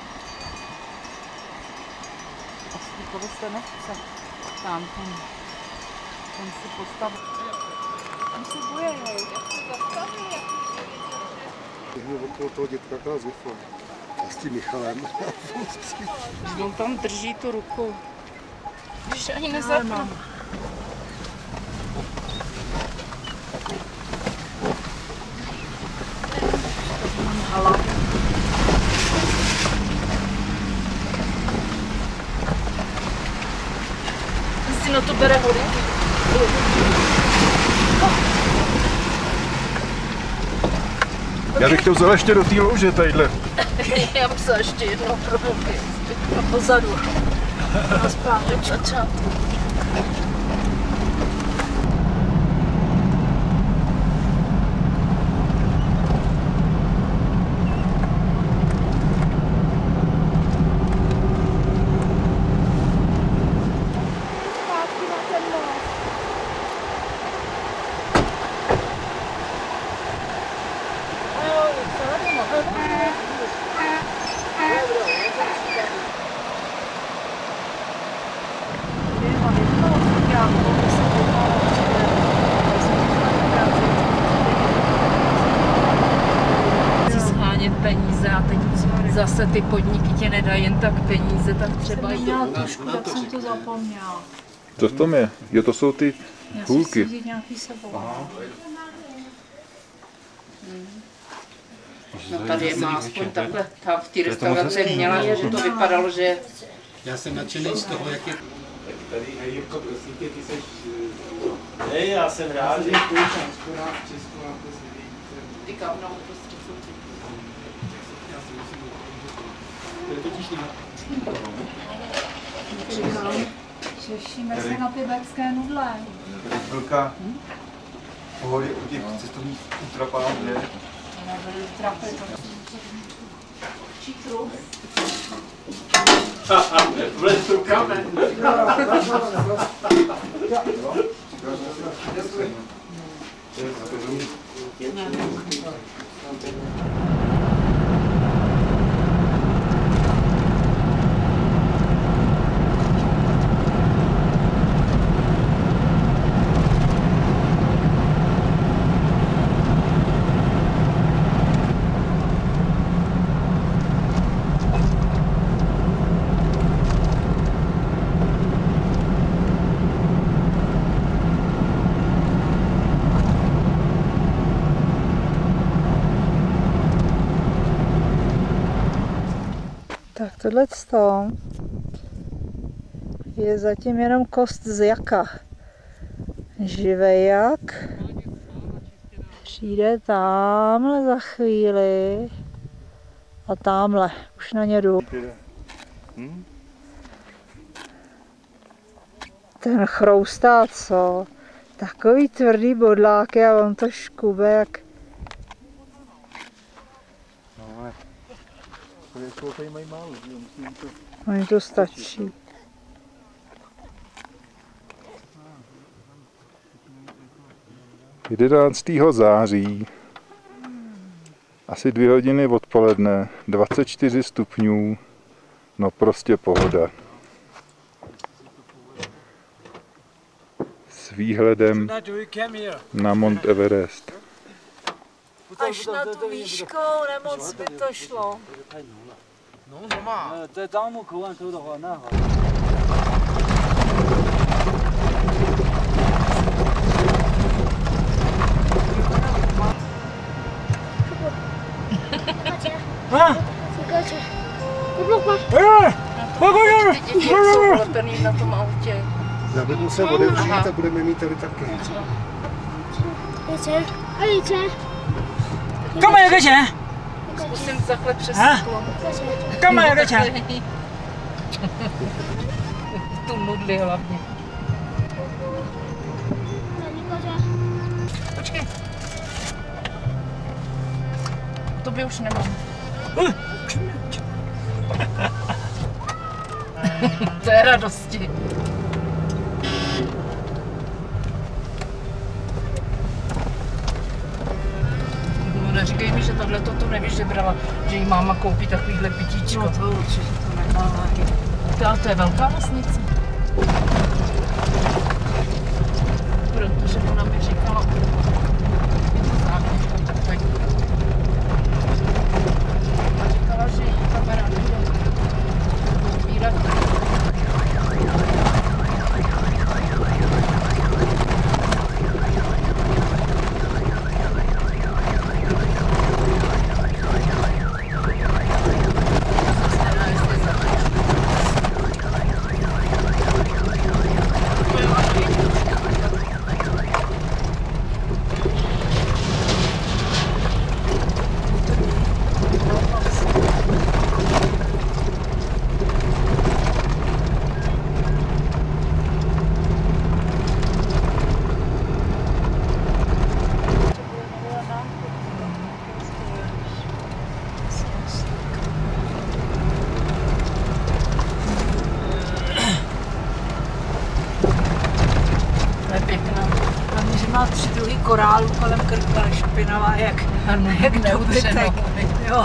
[SPEAKER 9] Asi tohle se nechce. Tam ten si postav.
[SPEAKER 2] Tam se boje, jak se zastaví.
[SPEAKER 15] Mě okolo toho dětka taková zoufala. S tím Michalem.
[SPEAKER 9] On tam drží tu ruku. Když ani nezapnu.
[SPEAKER 2] Hala.
[SPEAKER 9] Si na to bere vody.
[SPEAKER 1] Já bych to vzal ještě do té louže tadyhle.
[SPEAKER 9] Já bych se ještě jednou probudil. A pozadu. A zpátek začátku. zase ty podniky ti nedají jen tak peníze, tak třeba
[SPEAKER 2] Jsem měla tušku, tak jsem to zapomněla.
[SPEAKER 1] Co v tom je? Jo, to jsou ty hůlky.
[SPEAKER 2] Já si vzít nějaký sebou.
[SPEAKER 9] No tady má aspoň takhle, tam v té restauraci měla, že to vypadalo, že...
[SPEAKER 4] Já jsem nadšený z toho, jak je...
[SPEAKER 16] Tady Jirko, prosím tě, ty seš... Hej, já jsem rád, že
[SPEAKER 9] Ty kávno, prostě jsou ty.
[SPEAKER 2] Těšíme se na ty becké nudle.
[SPEAKER 10] Chvilka pohody u těch cestovních útrapách, že?
[SPEAKER 2] Nebyly trapy, to čítru.
[SPEAKER 16] Vlez to kamen.
[SPEAKER 2] Tak tohleto je zatím jenom kost z jaka. Živej jak přijde tamhle za chvíli a tamhle, už na ně jdu. Ten chroustá, co? Takový tvrdý bodláky a on to škube jak... Oni to stačí.
[SPEAKER 1] Je 11. září, asi 2 hodiny odpoledne, 24 stupňů, no prostě pohoda. S výhledem na Mount Everest.
[SPEAKER 2] Až na tu výšku nemoc by to šlo.
[SPEAKER 9] Na tom autě.
[SPEAKER 15] Nabídnu se odevřít a budeme mít tady taky.
[SPEAKER 9] Kam je gače? Zkusím takhle přes sklo. Kam je gače? Tu nudli hlavně. Počkej. To by už nemám. To je radosti. Neříkej mi, že tohle to nevíš, že brala, že jí máma koupí takovýhle pitíčko. No to určitě to nemá. To je velká vesnice. Protože ona mi říkala, je to základ. Tak. A říkala, že jí kamarád bude otvírat.
[SPEAKER 2] Má 3 druhy korálu kolem krku, ale špinavá jak neudřetek. Jo.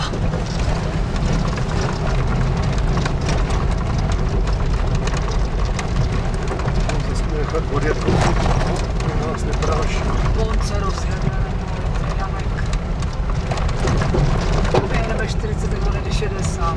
[SPEAKER 15] Musíme nechat odjet koupit, aby nás nepráší.
[SPEAKER 2] On se rozjede, Janek. Jdeme 40, tak on jde 60.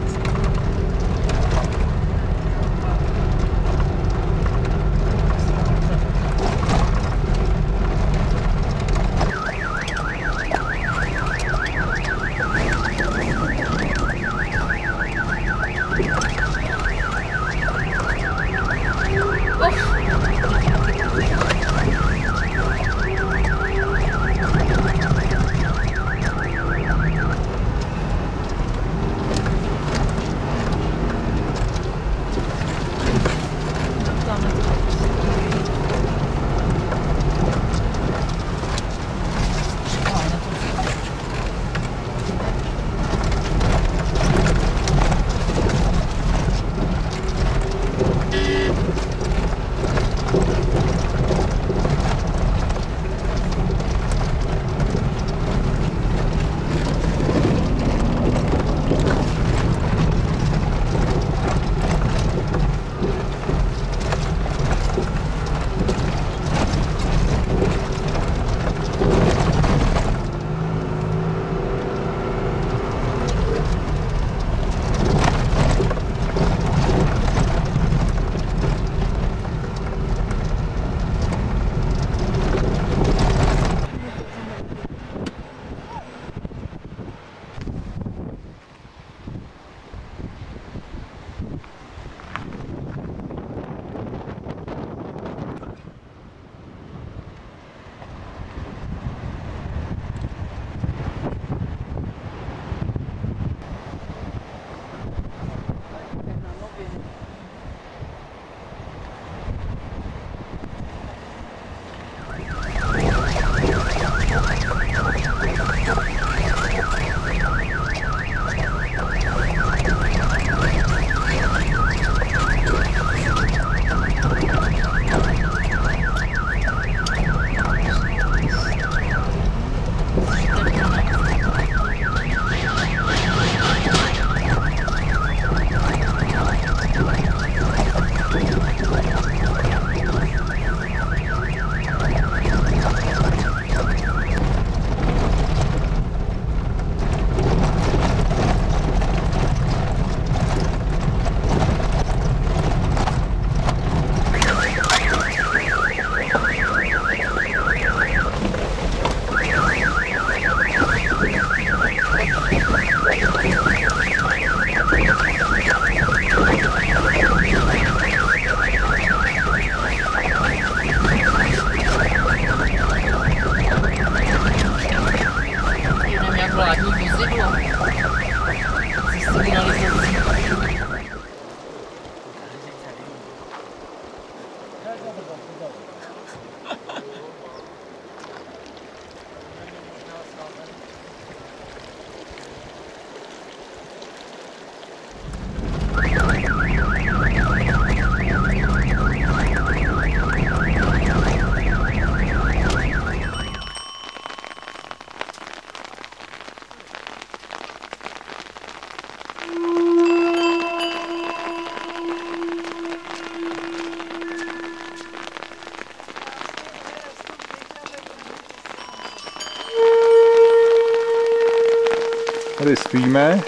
[SPEAKER 1] tady spíme,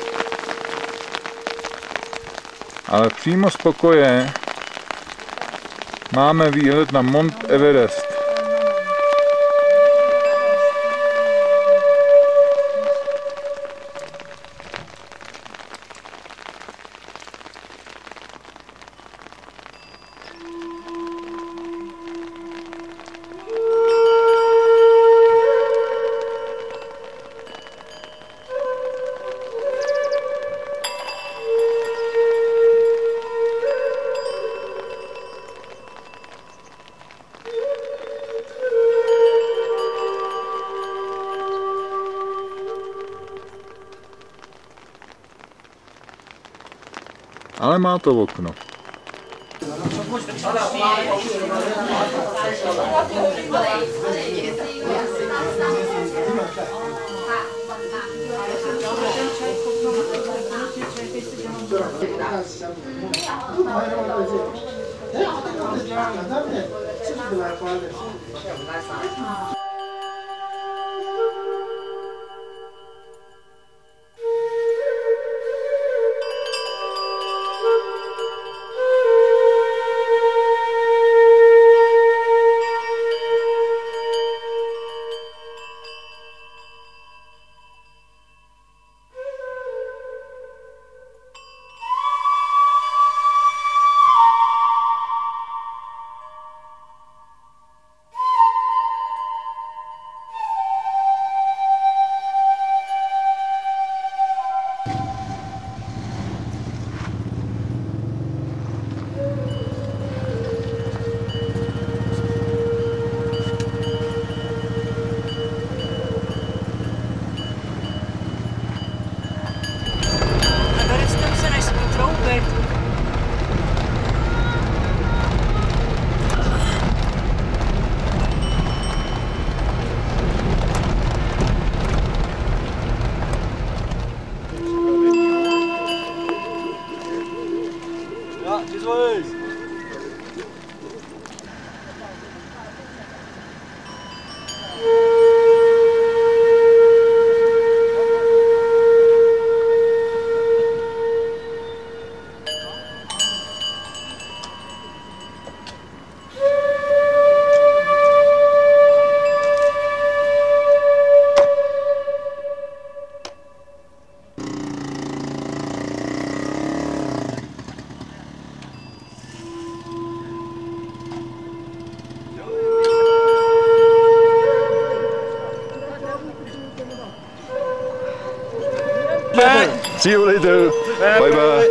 [SPEAKER 1] ale přímo z pokoje máme výhled na Mount Everest. Ale má to okno. See you later. Bye bye.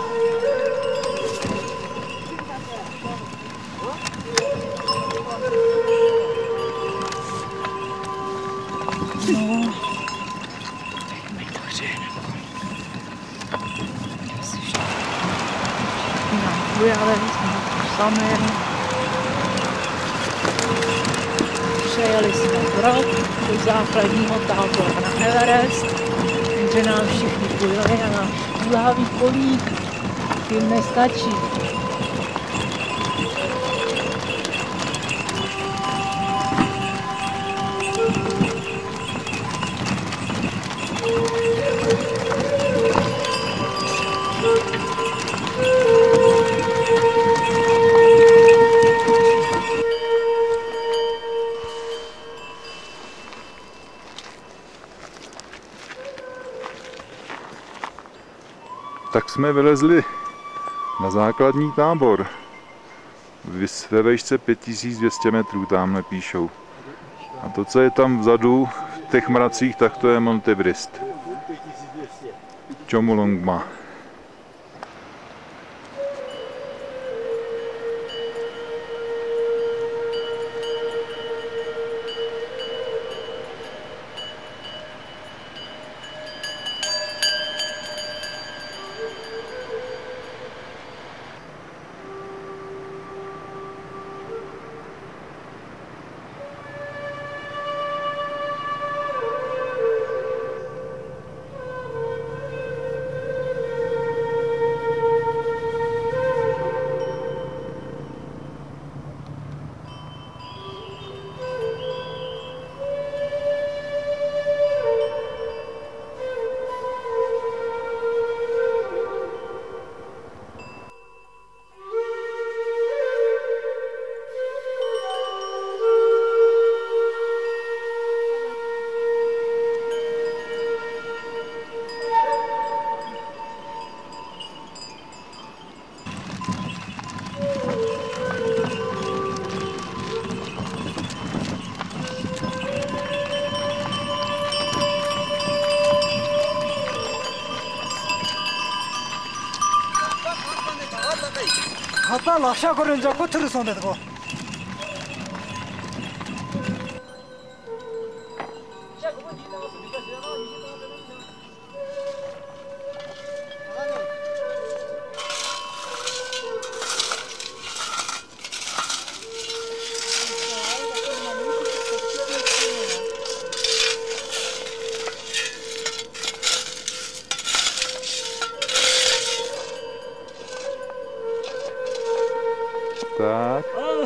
[SPEAKER 9] Přejeli jsme brod do základního tábora na Everest, kde nám všichni pojeli a náš úlhavý polík jim nestačí.
[SPEAKER 1] Tak jsme vylezli na základní tábor. Ve výšce 5200 metrů tamhle píšou. A to, co je tam vzadu v těch mracích, tak to je Mount Everest. Chomolungma.
[SPEAKER 17] 하다 라샤거는 자꾸 들어서네 거.
[SPEAKER 1] Tak.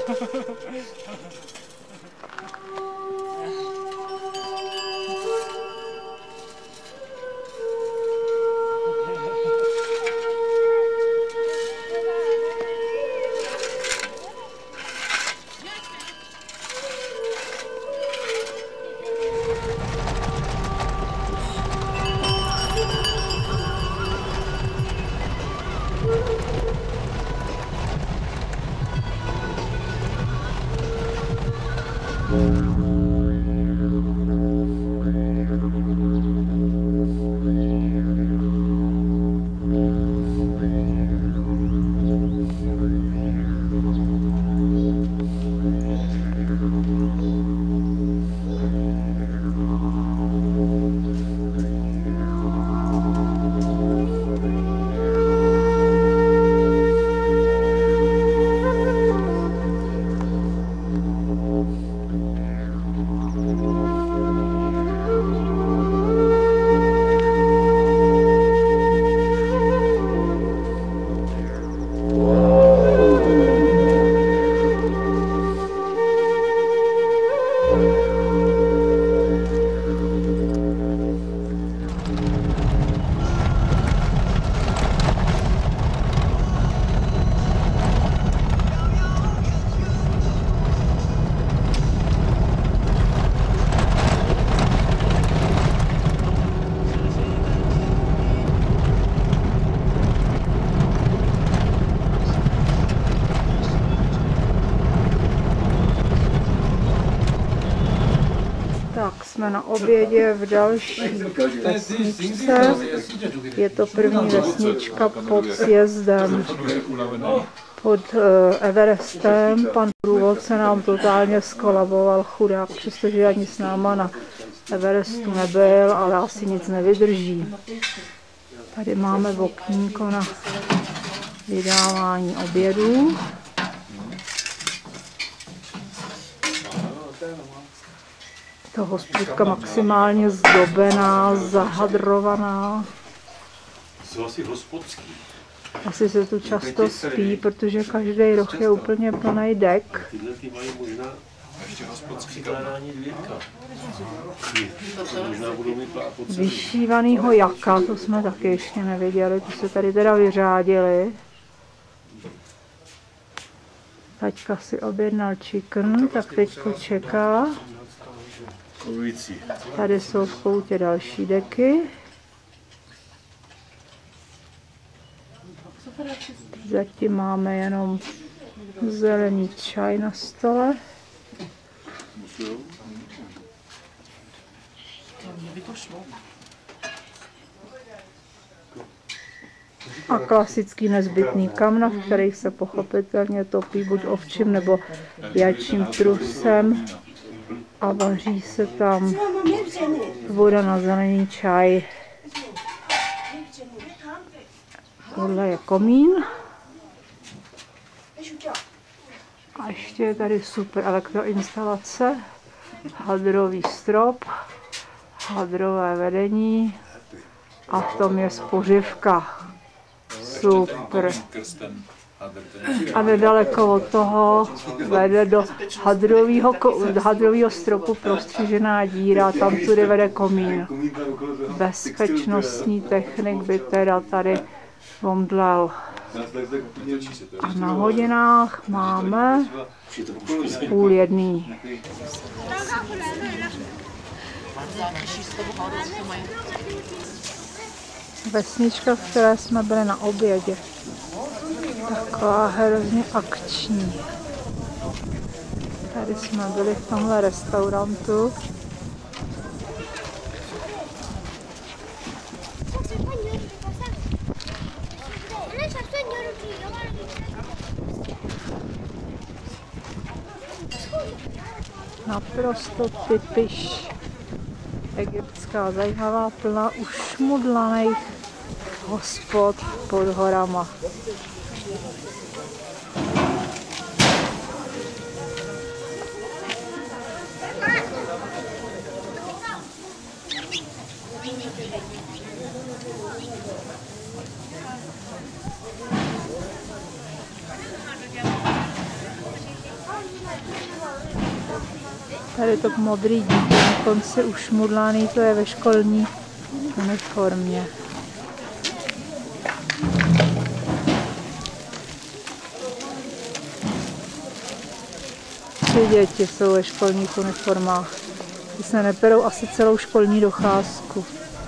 [SPEAKER 2] Tak, jsme na obědě v další vesničce. Je to první vesnička pod sjezdem, pod Everestem. Pan průvodce nám totálně skolaboval, chudák, přestože ani s náma na Everestu nebyl, ale asi nic nevydrží. Tady máme okýnko na vydávání obědů. To hospodka maximálně zdobená, zahadrovaná.
[SPEAKER 16] Jsou asi hospodský.
[SPEAKER 2] Asi se tu často spí, protože každý roh je úplně plný dek.
[SPEAKER 16] Tyhle ty mají možná ještě hospodský přikládání dvěrka. Možná budou mít pod sebou.
[SPEAKER 2] Vyšívanýho jaka, to jsme taky ještě neviděli, to se tady teda vyřádili. Taťka si objednal chicken, tak teďko čeká. Tady jsou v koutě další deky. Zatím máme jenom zelený čaj na stole. A klasický nezbytný kamna, v kterých se pochopitelně topí buď ovčím nebo jajčím trusem. A vaří se tam voda na zelený čaj. Tohle je komín. A ještě je tady super elektroinstalace, hadrový strop, hadrové vedení a v tom je spořivka. Super. A nedaleko od toho vede do hadrového stropu prostřižená díra, tam tudy vede komín. Bezpečnostní technik by teda tady omdlel. A na hodinách máme 12:30. Vesnička, v které jsme byli na obědě. Taková hrozně akční. Tady jsme byli v tomhle restaurantu. Naprosto typiš egyptská, zajímavá, plná ušmudlaných hospod pod horama. Tady to modrý dítě na konci ušmudlaný, to je ve školní uniformě. Tři děti jsou ve školních uniformách. Ty se neperou asi celou školní docházku.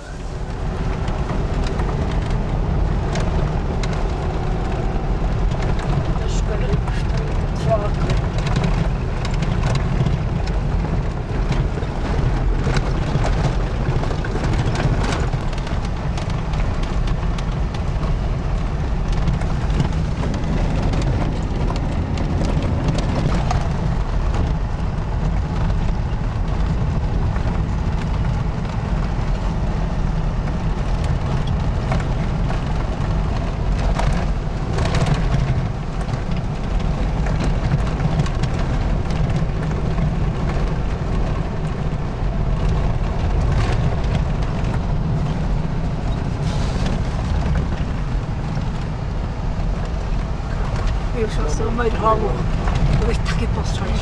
[SPEAKER 2] Šel jsem umýt hlavu, to bych taky postřelil.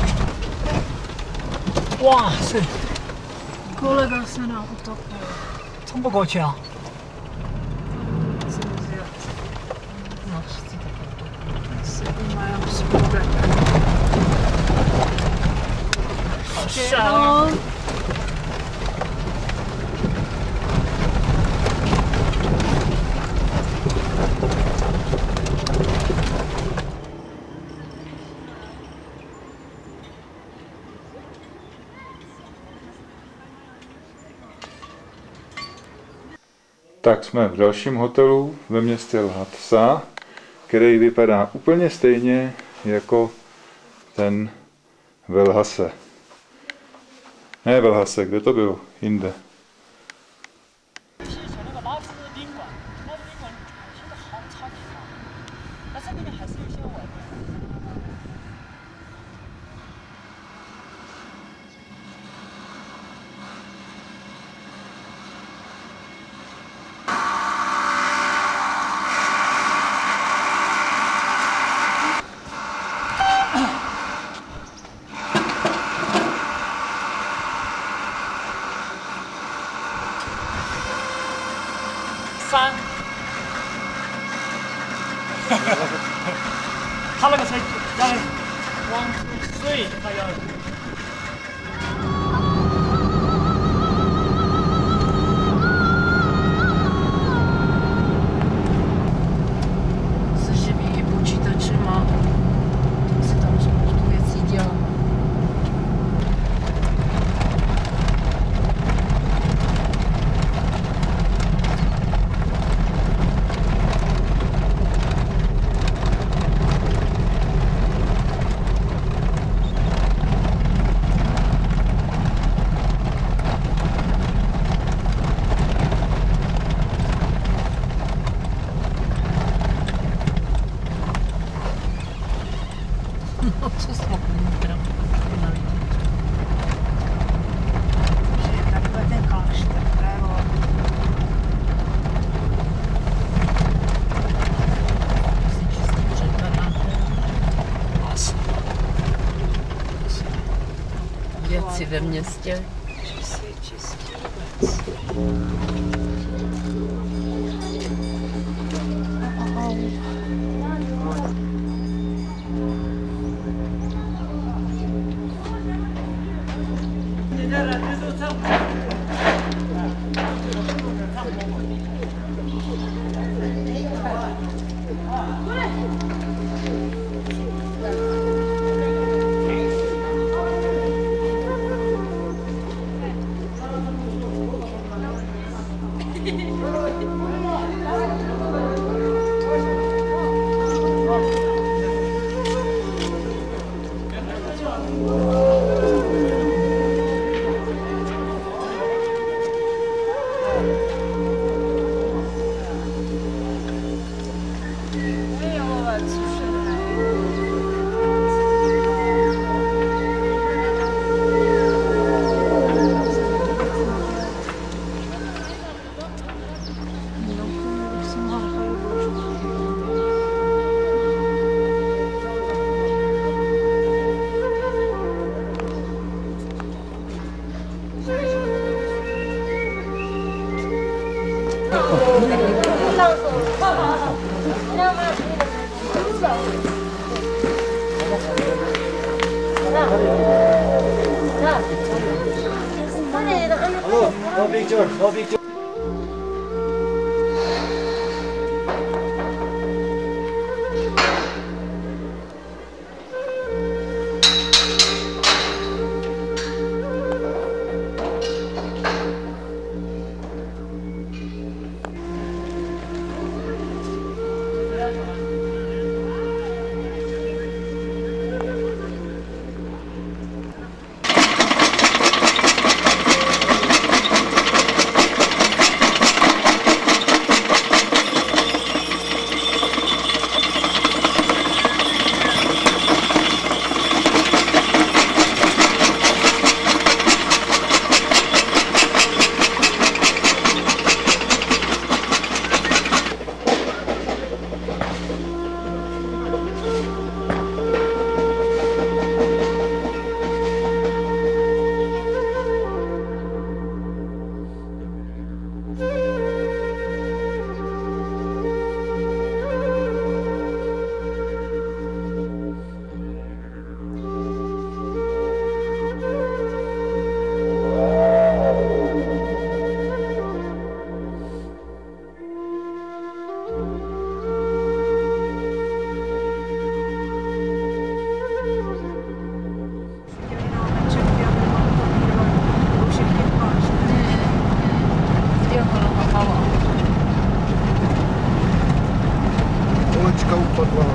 [SPEAKER 2] Kolega se nám utopil.
[SPEAKER 17] Co pokočil?
[SPEAKER 2] Se umajem spodek.
[SPEAKER 1] Tak jsme v dalším hotelu ve městě Lhasa, který vypadá úplně stejně jako ten ve Lhase. Ne ve Lhase, kde to bylo? Jinde.
[SPEAKER 9] Se živými počítačema, tak si tam spoustu věcí dělám. No co schopný teda na lidi.
[SPEAKER 2] Že je takhle ten klášter, vlevo.
[SPEAKER 9] Asi čistý předpadá. Věci ve městě.
[SPEAKER 2] Čistý
[SPEAKER 14] No picture, no picture.
[SPEAKER 15] Kolečka upadla.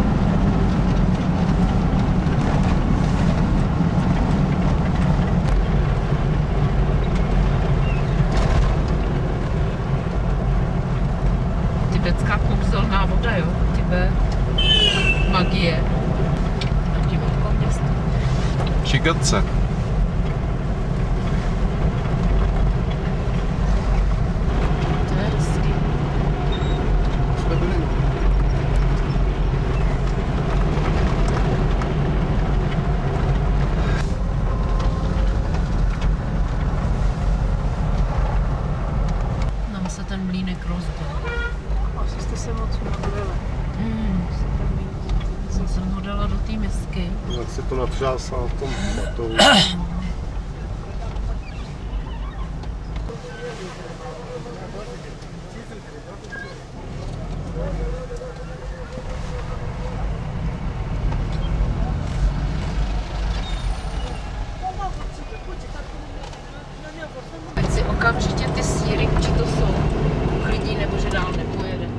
[SPEAKER 9] Tibetská kouzelná voda, jo? Tibet, magie. Divadlo město.
[SPEAKER 1] Čigatce.
[SPEAKER 9] To je hezký.
[SPEAKER 15] Jsme byli.
[SPEAKER 9] Nám se ten mlýnek rozbil.
[SPEAKER 2] Asi jste se moc modlili.
[SPEAKER 9] Jsem ho dala do té misky.
[SPEAKER 15] Jak se to natřásá v tom batohu.
[SPEAKER 9] Ať si okamžitě ty síry, či to jsou, uklidní, nebo že dál nepojede.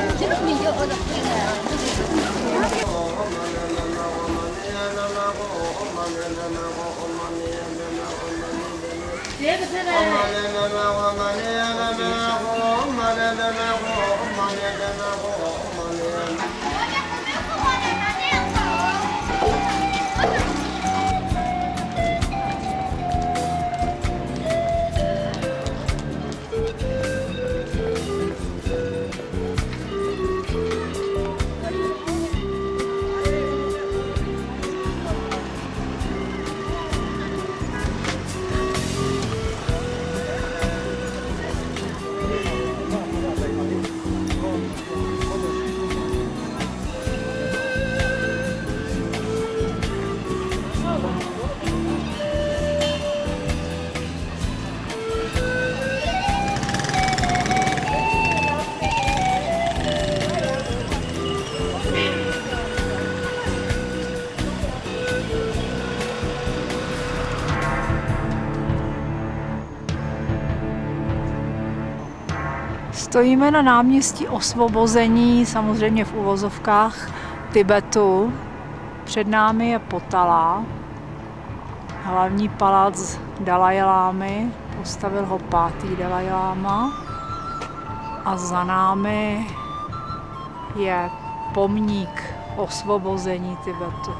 [SPEAKER 18] Stojíme na náměstí Osvobození, samozřejmě v uvozovkách Tibetu. Před námi je Potala, hlavní palác Dalajlámy, postavil ho 5. Dalajláma. A za námi je pomník osvobození Tibetu.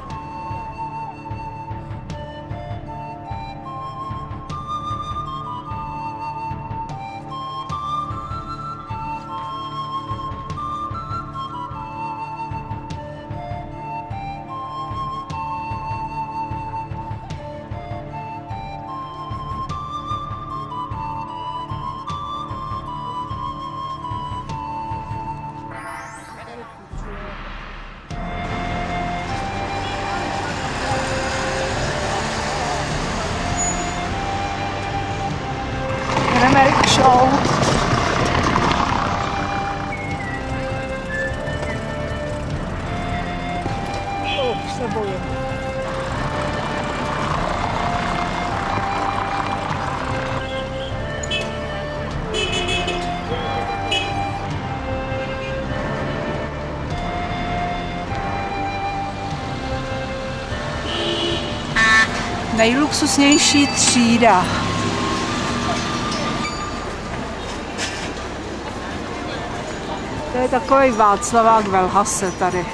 [SPEAKER 18] Jdeme rikšou. Už se bojím. Nejluxusnější třída. To je takový Václavák v Lhase tady.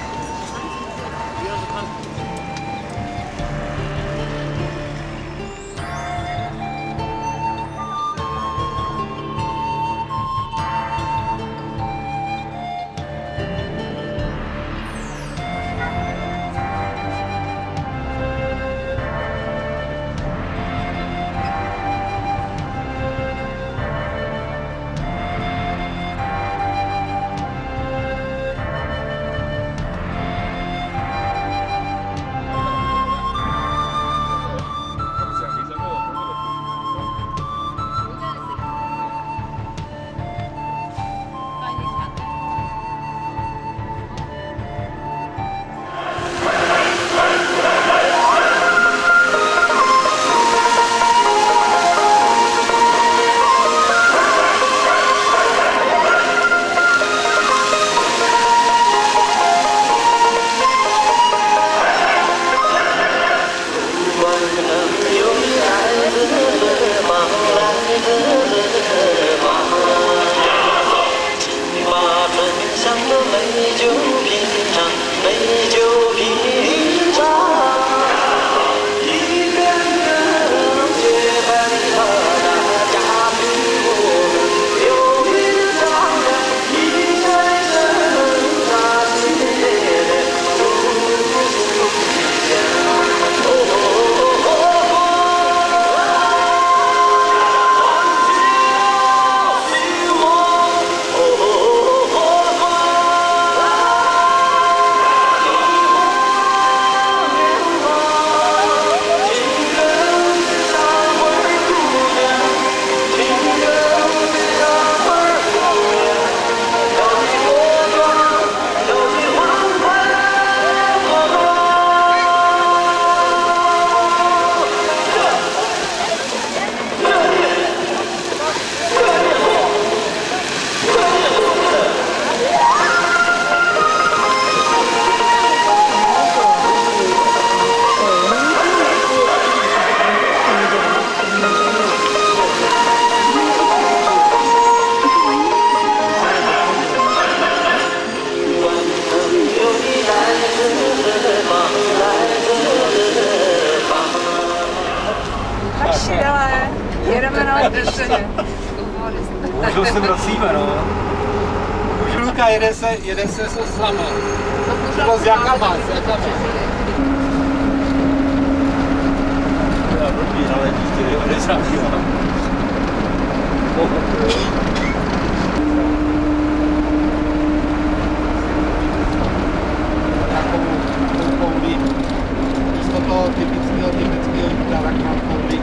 [SPEAKER 10] Bohužel se vracíme, no.
[SPEAKER 4] Žulka jede se s Oslamou. Nebo s Jakama,
[SPEAKER 10] Já blbý, ale díky, nezabývám.
[SPEAKER 4] Místo toho typického jídla, tak mám kouli.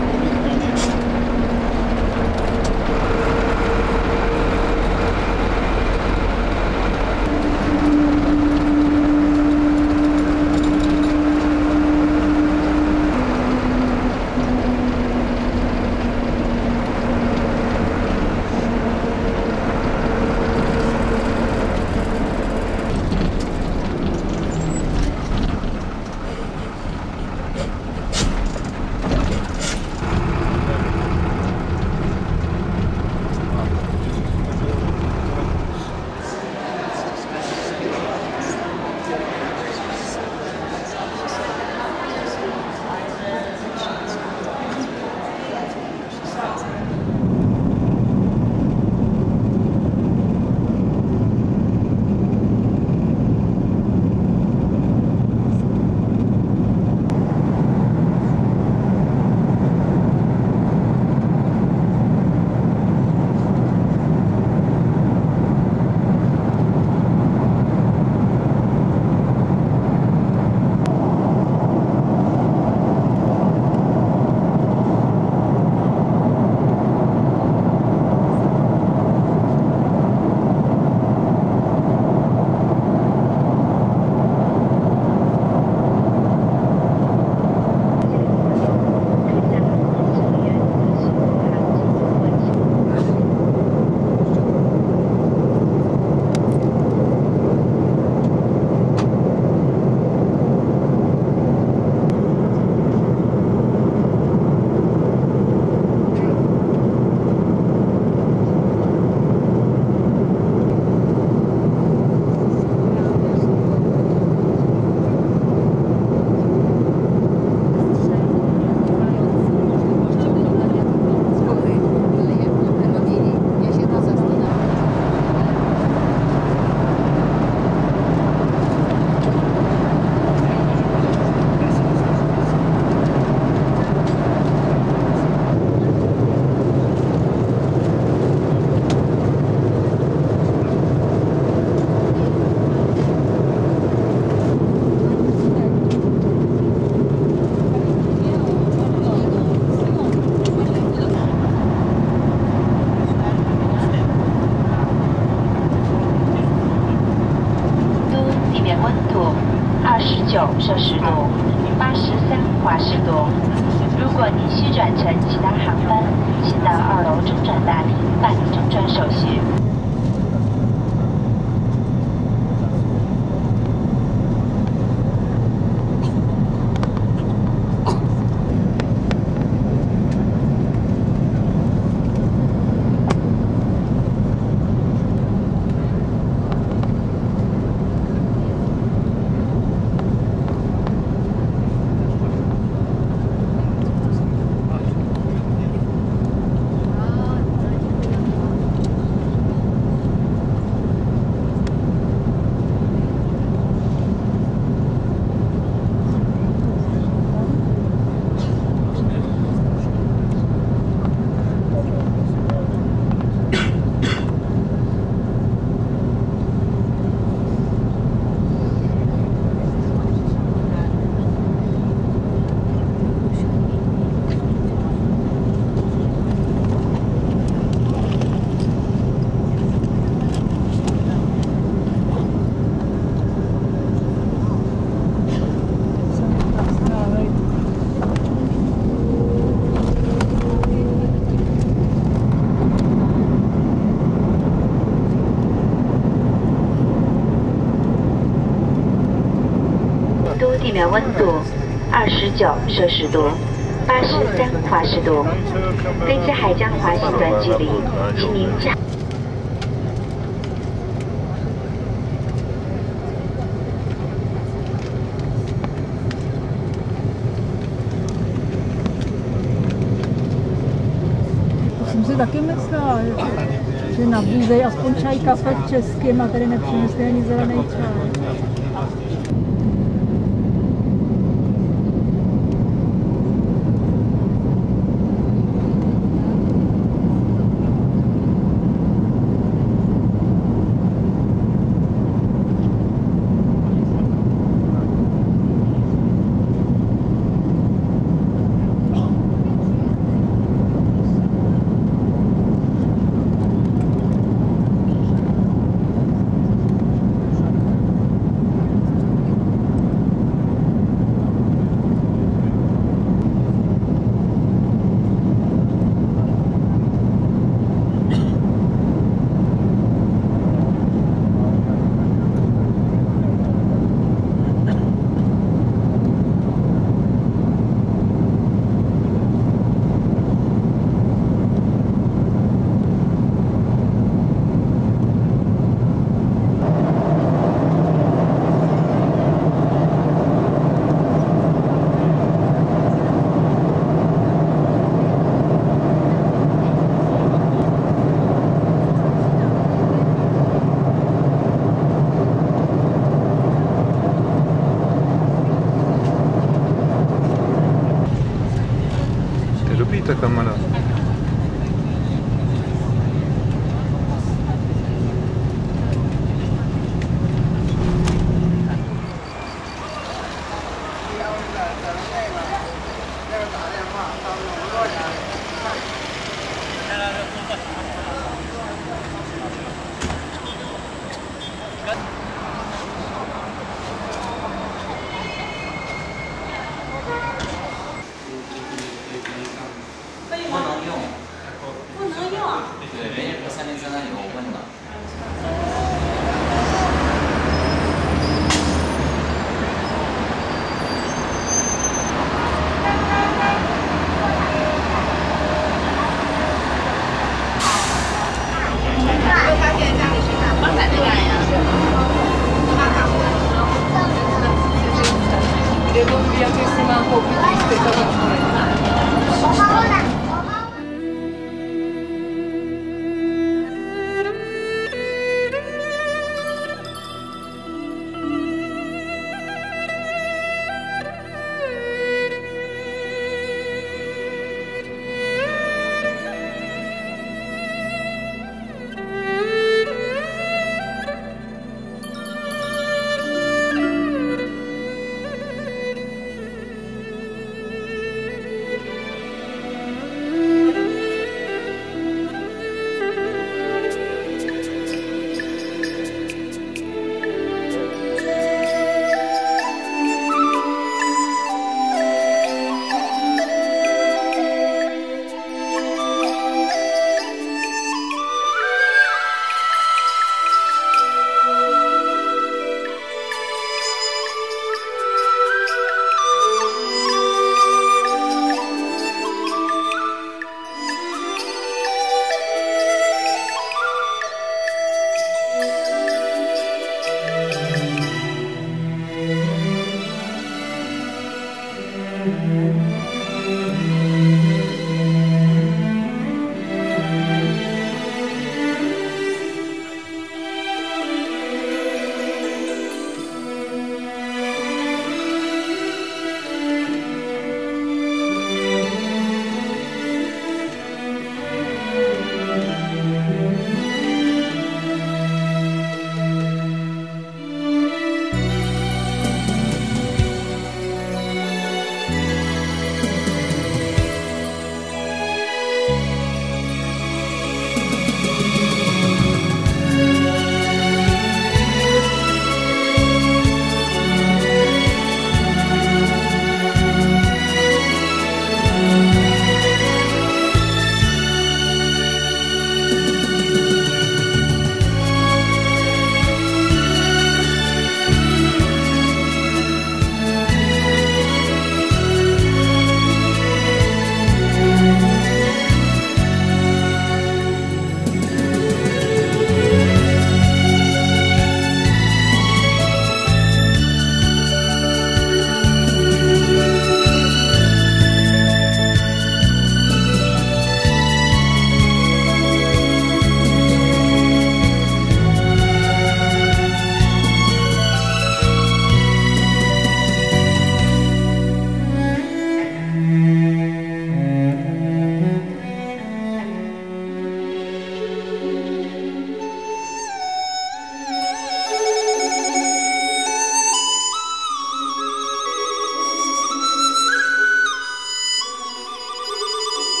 [SPEAKER 7] 摄氏度，83华氏度。如果您需转乘其他航班，请到2楼中转大厅办理中转手续。地面温度29摄氏度，83华氏度。飞机还将滑行短距离，请您驾。
[SPEAKER 18] taky myslela, že nabízejí aspoň čaj, kafe českým a tady nepřinesli ani zelený čaj.
[SPEAKER 1] Ta kamera.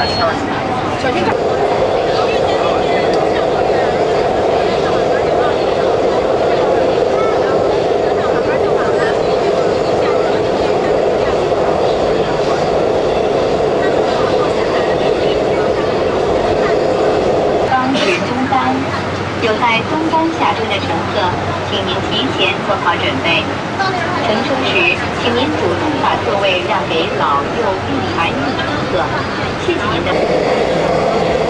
[SPEAKER 9] 小心点。
[SPEAKER 7] 有在东单下车的乘客，请您提前做好准备。乘车时，请您主动把座位让给老幼孕残孕乘客。谢谢您的。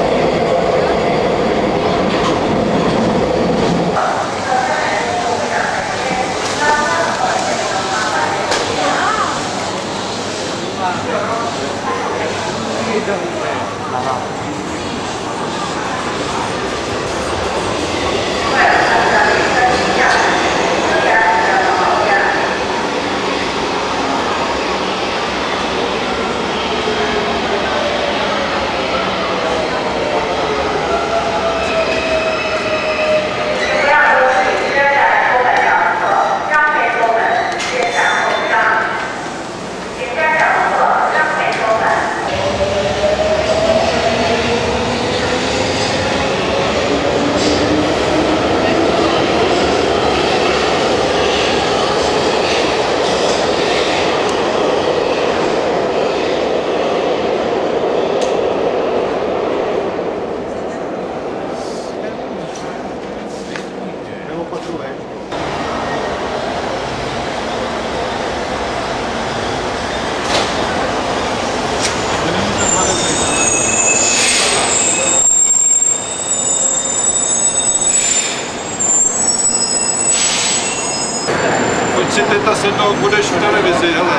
[SPEAKER 1] Teta se to budeš v televizi, hele.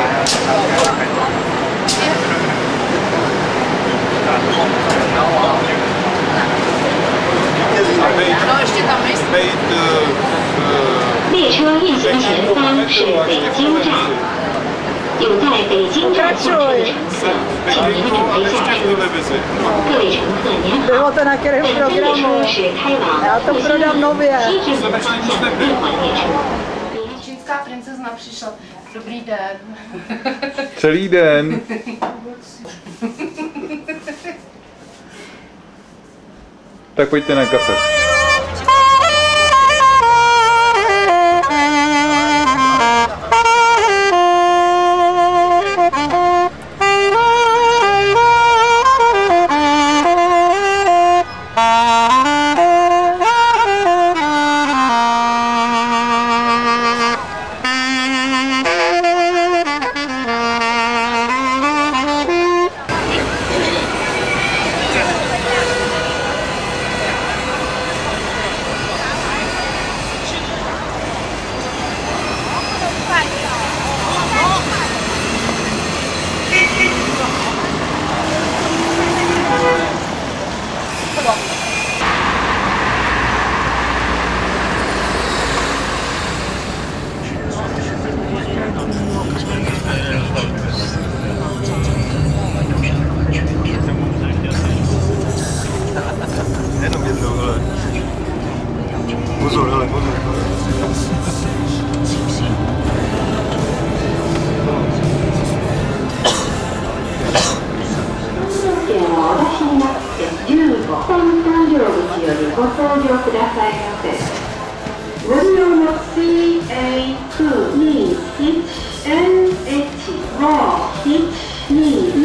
[SPEAKER 7] 列车运行的前方是北京站，有在北京站下车的乘客，请您准备下车。各位乘客您好，本列车是开往复兴西直门方向的内环列车。
[SPEAKER 9] Čínská princezna přišla. Dobrý den.
[SPEAKER 1] Celý den. Tak pojďte na kafe.
[SPEAKER 7] CA221NH112